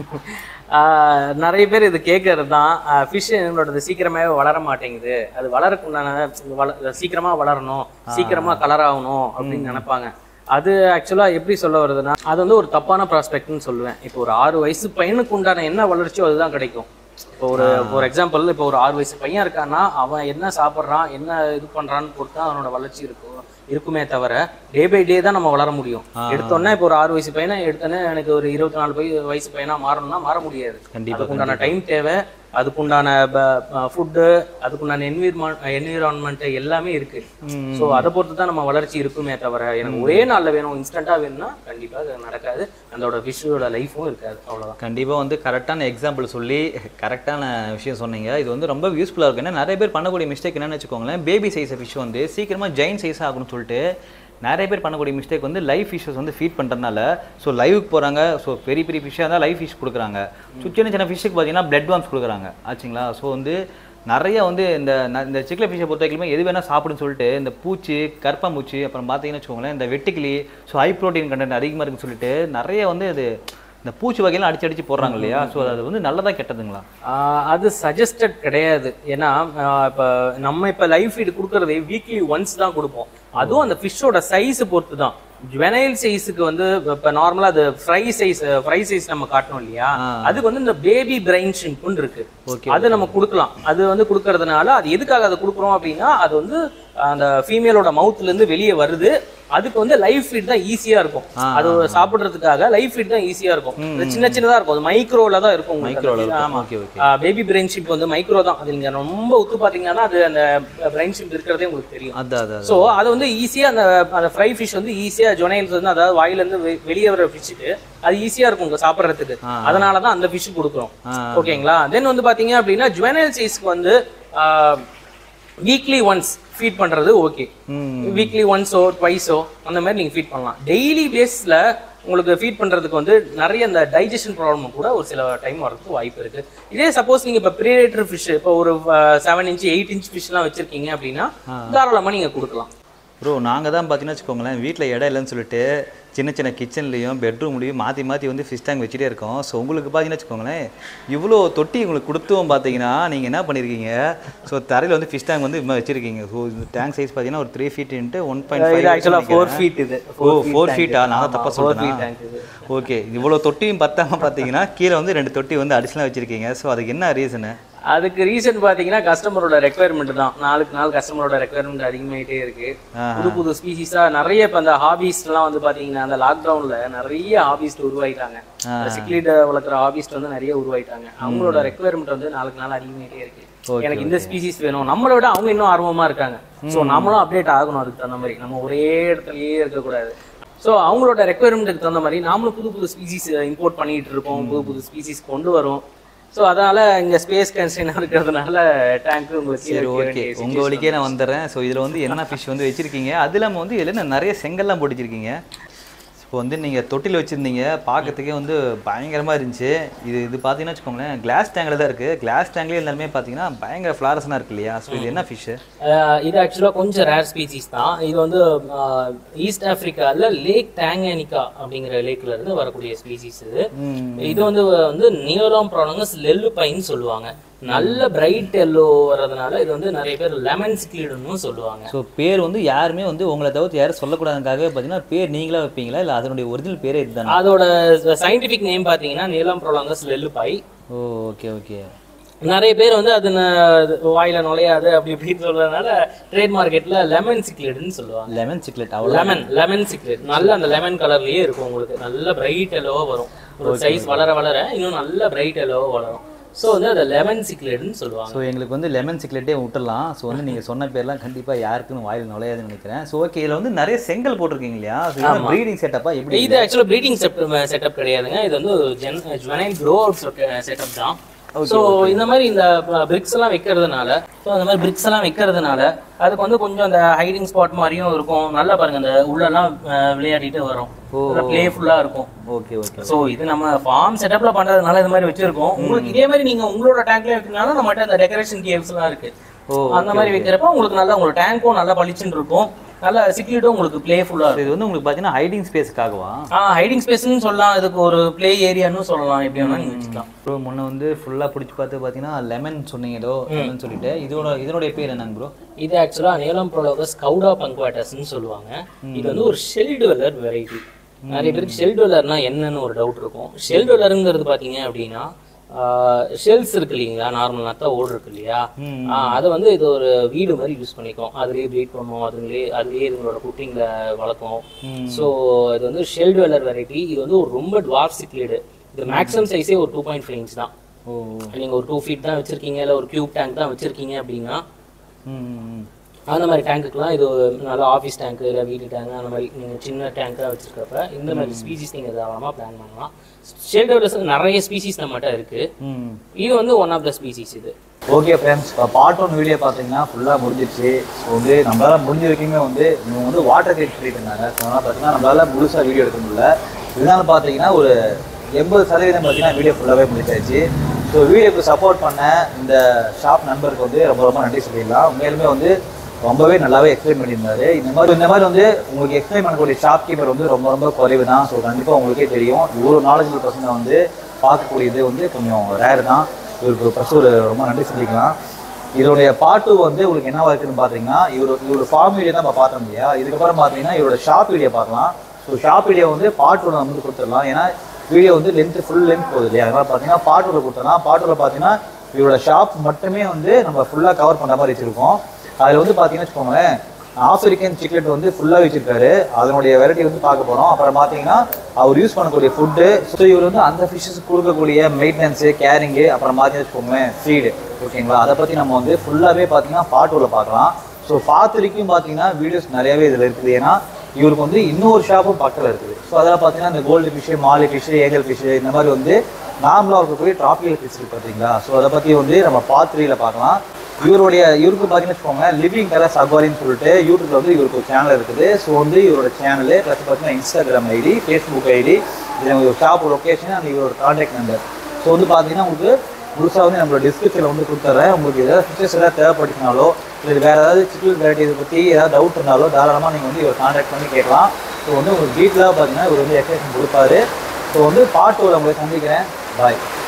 [SPEAKER 2] நிறைய பேர் இது கேட்கறது தான், ஃபிஷ் எங்களோடது சீக்கிரமாகவே வளர மாட்டேங்குது, அது வளரக்குண்டான வள சீக்கிரமாக வளரணும், சீக்கிரமாக கலர் ஆகணும் அப்படின்னு நினைப்பாங்க. அது ஆக்சுவலா எப்படி சொல்ல வருதுன்னா, அது வந்து ஒரு தப்பான ப்ராஸ்பெக்ட்னு சொல்லுவேன். இப்போ ஒரு ஆறு வயசு பையனுக்கு உண்டான என்ன வளர்ச்சியோ அதுதான் கிடைக்கும். இப்போ ஒரு ஃபார் எக்ஸாம்பிள் இப்போ ஒரு ஆறு வயசு பையன் இருக்கான்னா அவன் என்ன சாப்பிட்றான் என்ன இது பண்றான்னு பொறுத்து அவனோட வளர்ச்சி இருக்கும் இருக்குமே தவிர டே பை டே தான் நம்ம வளர முடியும். எடுத்தோன்னா இப்போ ஒரு ஆறு வயசு பையனை எடுத்தோன்னே எனக்கு ஒரு இருபத்தி நாலு வயசு பையனா மாறணும்னா மாற முடியாது. அதுக்கு உண்டான டைம் தேவை, அதுக்குண்டான ஃபுட்டு, அதுக்குண்டான என்விரான்மெண்ட் என்விரான்மெண்ட் எல்லாமே இருக்கு. ஸோ அதை பொறுத்து தான் நம்ம வளர்ச்சி இருக்குமே தவிர எனக்கு ஒரே நாளில் வேணும் இன்ஸ்டண்டா வேணும்னா கண்டிப்பாக அது நடக்காது. அதோட ஃபிஷ்ஷோட லைஃபும் இருக்காது. அவ்வளோதான்.
[SPEAKER 1] கண்டிப்பாக வந்து கரெக்டான எக்ஸாம்பிள் சொல்லி கரெக்டான விஷயம் சொன்னீங்க. இது வந்து ரொம்ப யூஸ்ஃபுல்லாக இருக்கும். ஏன்னா நிறைய பேர் பண்ணக்கூடிய மிஸ்டேக் என்னன்னு வச்சுக்கோங்களேன், பேபி சைஸ் ஃபிஷ் வந்து சீக்கிரமாக ஜெயின் சைஸ் ஆகணும்னு சொல்லிட்டு நிறைய பேர் பண்ணக்கூடிய மிஸ்டேக் வந்து லைவ் ஃபிஷ்ஷஸ் வந்து ஃபீட் பண்ணுறதுனால ஸோ லைவுக்கு போகிறாங்க. ஸோ பெரிய பெரிய ஃபிஷ்ஷாக இருந்தால் லைவ் ஃபிஷ் கொடுக்குறாங்க, சின்ன சின்ன ஃபிஷ்ஷுக்கு பார்த்தீங்கன்னா பிளட் வார்ம்ஸ் கொடுக்குறாங்க ஆச்சுங்களா. ஸோ வந்து நிறைய வந்து இந்த இந்த சிக்ல ஃபிஷ்ஷை பொறுத்த வரைக்கும் எது வேணால் சாப்பிடுன்னு சொல்லிட்டு இந்த பூச்சி கற்பம்பூச்சி அப்புறம் பார்த்தீங்கன்னு வச்சுக்கோங்களேன் இந்த வெட்டுக்கிளி, ஸோ ஹை ப்ரோட்டீன் கண்டென்ட் அதிகமாக இருக்குன்னு சொல்லிட்டு நிறைய வந்து இது இந்த பூச்சி வகையெல்லாம் அடிச்சு அடிச்சு போடுறாங்க இல்லையா. ஸோ அது வந்து நல்லதா கெட்டதுங்களா?
[SPEAKER 2] அது சஜஸ்டட் கிடையாது. ஏன்னா இப்போ நம்ம இப்போ லைவ் ஃபீட் கொடுக்கறதே வீக்லி ஒன்ஸ் தான் கொடுப்போம். அதுவும் அந்த ஃபிஷ்ஷோட சைஸ் பொறுத்து தான். ஜுவனைல் சைஸுக்கு வந்து இப்போ நார்மலா அது ஃப்ரை சைஸ் ஃப்ரை சைஸ் நம்ம காட்டணும் இல்லையா, அதுக்கு வந்து இந்த பேபி பிரைன் ஷிம்ப்னு இருக்கு, அது நம்ம கொடுக்கலாம். அது வந்து கொடுக்கறதுனால அது எதுக்காக அதை கொடுக்குறோம் அப்படின்னா அது வந்து அந்த ஃபீமேலோட மவுத்ல இருந்து வெளியே வருது. அதுக்கு வந்து லைவ் ஃபீட் தான் ஈஸியா இருக்கும். அது சாப்பிடுறதுக்காக லைவ் ஃபீட் தான் ஈஸியா இருக்கும். சின்ன சின்னதா இருக்கும், அது மைக்ரோல தான் இருக்கும். பேபி பிரைன் ஷிப் வந்து மைக்ரோ தான். அது நீங்க ரொம்ப உத்து பாத்தீங்கன்னா அது அந்த பிரைன் ஷிப் இருக்கிறதே உங்களுக்கு தெரியும். சோ அது வந்து ஈஸியா அந்த அந்த ஃப்ரை ஃபிஷ் வந்து ஈஸியா ஜொனைல்ஸ் வந்து அதாவது வாயில இருந்து வெளியே வர ஃபிஷ்க்கு அது ஈஸியா இருக்கும் சாப்பிட்றதுக்கு. அதனாலதான் அந்த ஃபிஷ் கொடுக்குறோம். ஓகேங்களா. தென் வந்து பாத்தீங்க அப்படின்னா ஜுவனைல் சைஸ்க்கு வந்து வீக்லி ஒன்ஸ் ஃபீட் பண்றது ஓகே. வீக்லி ஒன்ஸோ ட்வைஸோ அந்த மாதிரி நீங்க ஃபீட் பண்ணலாம். டெய்லி பேஸ்ல உங்களுக்கு ஃபீட் பண்றதுக்கு வந்து நிறைய இந்த டைஜஷன் ப்ராப்ளம் கூட ஒரு சில டைம் வரதுக்கு வாய்ப்பு இருக்கு. இதே சப்போஸ் நீங்க இப்போ ப்ரீடேட்டர் ஃபிஷ் இப்போ ஒரு செவன் இன்ச் எயிட் இன்ச் ஃபிஷ்லாம் வச்சிருக்கீங்க அப்படின்னா தாராளமா நீங்க கொடுக்கலாம்.
[SPEAKER 1] ப்ரோ நாங்கள் தான் பார்த்தீங்கன்னா வச்சுக்கோங்களேன், வீட்டில் இடம் இல்லைன்னு சொல்லிட்டு சின்ன சின்ன கிச்சன்லேயும் பெட்ரூம்லேயும் மாற்றி மாற்றி வந்து ஃபிஷ் டேங்க் வச்சுட்டே இருக்கோம். ஸோ உங்களுக்கு பார்த்தீங்கன்னா வச்சுக்கோங்களேன், இவ்வளோ தொட்டி உங்களுக்கு கொடுத்தும் பார்த்தீங்கன்னா நீங்கள் என்ன பண்ணியிருக்கீங்க, ஸோ தரையில் வந்து ஃபிஷ் டேங்க் வந்து இது மாதிரி வச்சிருக்கீங்க. ஸோ இந்த டேங்க் சைஸ் பார்த்தீங்கன்னா ஒரு three feet into one point five
[SPEAKER 2] ஆக்சுவலாக ஃபோர் ஃபீட் இது.
[SPEAKER 1] ஓ ஃபோர் ஃபீட்டா? நான் தான் தப்பாக சொல்கிறேன். ஓகே, இவ்வளோ தொட்டியும் பத்தாமல் பார்த்தீங்கன்னா கீழே வந்து ரெண்டு தொட்டி வந்து அடிஷனலாக வச்சுருக்கீங்க. ஸோ அதுக்கு என்ன ரீசனு?
[SPEAKER 2] அதுக்கு ரீசன் பாத்தீங்கன்னா கஸ்டமரோட ரெக்குயர்மெண்ட் தான். நாளுக்கு நாள் கஸ்டமரோட ரெக்குயர்மெண்ட் அதிகமாயிட்டே இருக்கு. புது புது ஸ்பீசிஸா நிறைய இப்ப அந்த ஹாபிஸ்ட் எல்லாம் வந்து பாத்தீங்கன்னா அந்த லாக்டவுன்ல நிறைய ஹாபிஸ்ட் உருவாயிட்டாங்க. சிக்லிட் வளர்க்குற ஹாபிஸ்ட் வந்து நிறைய உருவாயிட்டாங்க. அவங்களோட ரெக்குயர்மெண்ட் வந்து நாளுக்கு நாள் அதிகமாயிட்டே இருக்கு. எனக்கு இந்த ஸ்பீசிஸ் வேணும், நம்மளை விட அவங்க இன்னும் ஆர்வமா இருக்காங்க. ஸோ நம்மளும் அப்டேட் ஆகணும். அதுக்கு தகுந்த மாதிரி நம்ம ஒரே இடத்துலயே இருக்கக்கூடாது. ஸோ அவங்களோட ரெக்குயர்மெண்ட்டுக்கு தகுந்த மாதிரி நாமளும் புது புது ஸ்பீசிஸ் இம்போர்ட் பண்ணிட்டு இருக்கோம். புது புது ஸ்பீசிஸ் கொண்டு வரோம். ஸோ அதனால் இங்கே ஸ்பேஸ் கன்ஸ்ட்ரெயினாக இருக்கிறதுனால டேங்க்கு உங்களுக்கு
[SPEAKER 1] சரி ஓகே உங்கள் வழிக்கே நான் வந்துடுறேன். ஸோ இதில் வந்து என்ன ஃபிஷ் வந்து வச்சுருக்கீங்க, அது இல்லாமல் வந்து இதில் நிறைய செங்கல்லாம் போட்டு வச்சுருக்கீங்க. இப்போ வந்து நீங்கள் தொட்டில் வச்சுருந்தீங்க, பார்க்கறதுக்கே வந்து பயங்கரமாக இருந்துச்சு. இது இது பார்த்தீங்கன்னா வச்சுக்கோங்களேன் கிளாஸ் டேங்கில் தான் இருக்குது. கிளாஸ் டேங்க்லேயே இருந்தாலுமே பார்த்தீங்கன்னா பயங்கர ஃப்ளாரஸனாக இருக்கு இல்லையா? ஸோ இது என்ன ஃபிஷ்ஷு?
[SPEAKER 2] இது ஆக்சுவலாக கொஞ்சம் ரேர் ஸ்பீசிஸ் தான். இது வந்து ஈஸ்ட் ஆஃப்ரிக்காவில் லேக் டாங்கானிகா அப்படிங்கிற லேக்கில் இருந்து வரக்கூடிய ஸ்பீசிஸ் இது. இது வந்து வந்து நியோலம் ப்ராலங்கஸ் லெல்லு பைன்னு சொல்லுவாங்க. நல்ல பிரைட் எல்லோ வர்றதுனால இது வந்து நிறைய பேர் லெமன் சிக்லிட்னு சொல்லுவாங்க.
[SPEAKER 1] ஸோ பேர் வந்து யாருமே வந்து உங்களை தவிர்த்து யாரும் சொல்லக்கூடாதுக்காகவே பார்த்தீங்கன்னா பேர் நீங்களா வைப்பீங்களா இல்லை அதனுடைய ஒரிஜினல் பேரே இதுதான்?
[SPEAKER 2] அதோட சயின்டிஃபிக் நேம் பார்த்தீங்கன்னா Neolamprologus leleupi.
[SPEAKER 1] Oh okay okay.
[SPEAKER 2] நிறைய பேர் வந்து அது வாயில நுழையாது அப்படி இப்படின்னு சொல்றதுனால ட்ரேட் மார்க்கெட்ல லெமன் சிக்லிட்னு சொல்லுவாங்க.
[SPEAKER 1] Lemon cichlid.
[SPEAKER 2] Lemon lemon cichlid நல்ல அந்த லெமன் கலர்லயே இருக்கும். உங்களுக்கு நல்ல பிரைட் எல்லோவா வரும். ஒரு சைஸ் வளர வளர இன்னும் நல்ல பிரைட் எல்லோவா வளரும். ஸோ வந்து அதை லெமன் சிக்லிட்னு சொல்லுவாங்க.
[SPEAKER 1] ஸோ எங்களுக்கு வந்து லெமன் சிக்லெட்டே விட்டுடலாம். ஸோ வந்து நீங்கள் சொன்ன பேர்லாம் கண்டிப்பாக யாருக்குன்னு வாயில் நுழையாதுன்னு நினைக்கிறேன். ஸோ ஓகே, இதில் வந்து நிறைய செங்கல் போட்டிருக்கீங்க இல்லையா? ப்ரீடிங் செட்டப்பா எப்படி?
[SPEAKER 2] இது ஆக்சுவலாக ப்ரீடிங் செட்டப் கிடையாதுங்க. இது வந்து ஜென் ஜுவனைல் க்ரோ அவுட் செட்டப் தான். ஸோ இந்த மாதிரி இந்த பிரிக்ஸ் எல்லாம் வைக்கிறதுனால ஸோ அந்த மாதிரி பிரிக்ஸ் எல்லாம் வைக்கிறதுனால அதுக்கு வந்து கொஞ்சம் அந்த ஹைடிங் ஸ்பாட் மாதிரியும் இருக்கும். நல்லா பாருங்க, அந்த உள்ளெல்லாம் விளையாடிட்டு வரும், பிளேஃபுல்லா இருக்கும்.
[SPEAKER 1] Okay okay.
[SPEAKER 2] ஸோ இது நம்ம ஃபார்ம் செட்டப்ல பண்றதுனால இந்த மாதிரி வச்சிருக்கோம். உங்களுக்கு இதே மாதிரி நீங்க உங்களோட டேங்க்ல வைக்கிறதுனால நம்மகிட்ட அந்த டெக்கரேஷன் கேவ்ஸ் எல்லாம் இருக்கு. அந்த மாதிரி வைக்கிறப்ப உங்களுக்கு நல்லா உங்களோட டேங்க்கும் நல்லா பளிச்சுன்னு இருக்கும். நல்லா சிக்லிடும் உங்களுக்கு பிளேஃபுல்லா இருக்கும்.
[SPEAKER 1] இது வந்து உங்களுக்கு பார்த்தீங்கன்னா ஹைடிங் ஸ்பேஸ்க்காகவா?
[SPEAKER 2] ஆ ஹைடிங் ஸ்பேஸ்னு சொல்லலாம், இதுக்கு ஒரு பிளே ஏரியான்னு சொல்லலாம், எப்படி வேணா நீங்க வச்சுக்கலாம்.
[SPEAKER 1] ப்ரோ முன்ன வந்து ஃபுல்லாக பிடிச்சி பார்த்து பார்த்தீங்கன்னா லெமன் சொன்னீங்களோ லெமன் சொல்லிட்டு இதோட இதனுடைய பேர் என்னங்க ப்ரோ?
[SPEAKER 2] இது ஆக்சுவலா நியோலம் ப்ரோலோகஸ் கவுடா பங்க்வாட்டஸ்ன்னு சொல்லுவாங்க. இது வந்து ஒரு ஷெல் டுவெல்லர் வெரைட்டி. நிறைய பேருக்கு ஷெல் டுவெல்லர்னா என்னன்னு ஒரு டவுட் இருக்கும். ஷெல் டுவெல்லருங்கிறது பார்த்தீங்க அப்படின்னா ஷெல்ஸ் இருக்கு இல்லைங்களா, நார்மல் நத்தா ஓடு இருக்கு இல்லையா, அதை வந்து இது ஒரு வீடு மாதிரி யூஸ் பண்ணிக்கும். அதுலேயே ப்ரீட் பண்ணும், அதுலேயே அதுலேயே இதுங்களோட குட்டிங்களை வளர்க்கும். ஸோ இது வந்து ஷெல் டுவெல்லர் வெரைட்டி. இது வந்து ஒரு ரொம்ப டுவார்ஃப் சிக்லிடு. இது மேக்ஸிமம் சைஸே ஒரு டூ பாயிண்ட் ஃபைவ் இன்ச் தான். நீங்கள் ஒரு டூ ஃபீட் தான் வச்சிருக்கீங்க, இல்லை ஒரு கியூப் டேங்க் தான் வச்சிருக்கீங்க அப்படின்னா அந்த மாதிரி டேங்க்குலாம் இது நல்லா ஆஃபீஸ் டேங்க்கு இல்லை வீட்டு டேங்க் அந்த மாதிரி நீங்கள் சின்ன டேங்க்காக வச்சுருக்கப்ப இந்த மாதிரி ஸ்பீசிஸ் நீங்கள் தாராளமாக பிளான் பண்ணலாம். ஷெல் டுவெல்லர்ஸ் நிறைய ஸ்பீசிஸ் நம்மகிட்ட இருக்குது. இது வந்து ஒன் ஆஃப் த ஸ்பீசிஸ் இது.
[SPEAKER 1] ஓகே ஃப்ரெண்ட்ஸ், இப்போ பார்ட் ஒன் வீடியோ பார்த்தீங்கன்னா ஃபுல்லாக முடிஞ்சிருச்சு. ஸோ வந்து நம்மளால் முடிஞ்ச வரைக்குமே வந்து இவங்க வந்து வாட்டர் கேட் பண்ணியிருந்தாங்க. ஸோ அதனால் பார்த்தீங்கன்னா நம்மளால் முழுசாக வீடியோ எடுக்க முடியல. இதனால் பார்த்தீங்கன்னா ஒரு எண்பது சதவீதம் பார்த்தீங்கன்னா வீடியோ ஃபுல்லாகவே முடிச்சாச்சு. ஸோ வீடியோக்கு சப்போர்ட் பண்ண இந்த ஷாப் நண்பருக்கு வந்து ரொம்ப ரொம்ப நன்றி சொல்லிடலாம். உண்மையிலுமே வந்து ரொம்பவே நல்லாவே எக்ஸ்பிளைன் பண்ணியிருந்தாரு. இந்த மாதிரி இந்த மாதிரி வந்து உங்களுக்கு எக்ஸ்பிளைன் பண்ணக்கூடிய ஷாப் கீப்பர் வந்து ரொம்ப ரொம்ப குறைவு தான். ஸோ கண்டிப்பாக உங்களுக்கே தெரியும், இவ்வளோ நாலேஜபிள் பர்சனை வந்து பார்க்கக்கூடியது வந்து கொஞ்சம் ரேர் தான். இவருக்கு ஃபஸ்ட்டு ஒரு ரொம்ப நன்றி சொல்லிக்கலாம். இதோடைய பார்ட் டூ வந்து உங்களுக்கு என்னவா இருக்குன்னு பார்த்தீங்கன்னா இவரு இவரோட ஃபார்ம் வீடியோ தான் நம்ம பார்த்தோம் இல்லையா. இதுக்கப்புறம் பார்த்தீங்கன்னா இவரோட ஷாப் வீடியோ பார்க்கலாம். ஸோ ஷாப் வீடியோ வந்து பார்ட் டூவில் வந்து கொடுத்துடலாம். ஏன்னா வீடியோ வந்து லென்த்து ஃபுல் லென்த் போகுது இல்லையா. அதனால் பார்த்தீங்கன்னா பார்ட் டூவில் கொடுத்துடலாம். பார்ட் டூவில் பார்த்தீங்கன்னா இவரோட ஷாப் மட்டுமே வந்து நம்ம ஃபுல்லாக கவர் பண்ணுற மாதிரி வச்சுருக்கோம். அதில் வந்து பார்த்தீங்கன்னா வச்சுக்கோங்களேன், ஆஃப்ரிக்கன் சிக்லெட் வந்து ஃபுல்லாக வச்சிருக்காரு. அதனுடைய வெரைட்டி வந்து பார்க்க போகிறோம். அப்புறம் பார்த்தீங்கன்னா அவர் யூஸ் பண்ணக்கூடிய ஃபுட்டு. ஸோ இவர் வந்து அந்த ஃபிஷ்ஷஸ் கொடுக்கக்கூடிய மெயின்டெனன்ஸு, கேரிங்கு, அப்புறம் பார்த்தீங்கன்னா வச்சுக்கோங்களேன் ஃபீடு, ஓகேங்களா. அதை பற்றி நம்ம வந்து ஃபுல்லாகவே பார்த்தீங்கன்னா பார்ட் டூவில் பார்க்கலாம். ஸோ பார்ட் த்ரீக்கும் பார்த்தீங்கன்னா வீடியோஸ் நிறையாவே இதில் இருக்குது. ஏன்னா இவருக்கு வந்து இன்னொரு ஷாப்பும் பக்கத்தில் இருக்குது. ஸோ அதெல்லாம் பார்த்தீங்கன்னா இந்த கோல்டு ஃபிஷ்ஷு, மாலி ஃபிஷ்ஷு, ஏகல் ஃபிஷ்ஷு இந்த மாதிரி வந்து நார்மலாக இருக்கக்கூடிய ட்ராபிக்கல் ஃபிஷ் இருக்குது பார்த்தீங்களா. ஸோ அதை பற்றி வந்து நம்ம பார்ட் த்ரீயில் பார்க்கலாம். இவருடைய இவருக்கு பார்த்தீங்கன்னு வச்சுக்கோங்க லிவிங் கலர்ஸ் அக்வாரியம் சொல்லிட்டு யூடியூப்ல வந்து இவருக்கு ஒரு சேனல் இருக்குது. ஸோ வந்து இவரோட சேனலு ப்ளஸ் பார்த்தீங்கன்னா இன்ஸ்டாகிராம் ஐடி, ஃபேஸ்புக் ஐடி, இது ஷாப் லொக்கேஷன் அண்ட் இவரோட கான்டாக்ட் நம்பர். ஸோ வந்து பார்த்தீங்கன்னா உங்களுக்கு முழுசாக வந்து நம்மளோட டிஸ்கிரிப்ஷனில் வந்து கொடுத்துட்றேன். உங்களுக்கு ஏதாவது ஃபிஷஸ் ஏதாவது தேவைப்பட்டுனாலோ இல்லை வேறு ஏதாவது சிக்கல் வெரைட்டிஸை பற்றி ஏதாவது டவுட் இருந்தாலோ தாராளமாக நீங்கள் வந்து இவர் கான்டாக்ட் பண்ணி கேட்கலாம். ஸோ வந்து உங்களுக்கு டீட்டெயிலாக பார்த்தீங்கன்னா இவர் வந்து எக்ஸ்பிளேஷன் கொடுப்பாரு. ஸோ வந்து பார்ட் டூவில் உங்களை சந்திக்கிறேன். பாய்.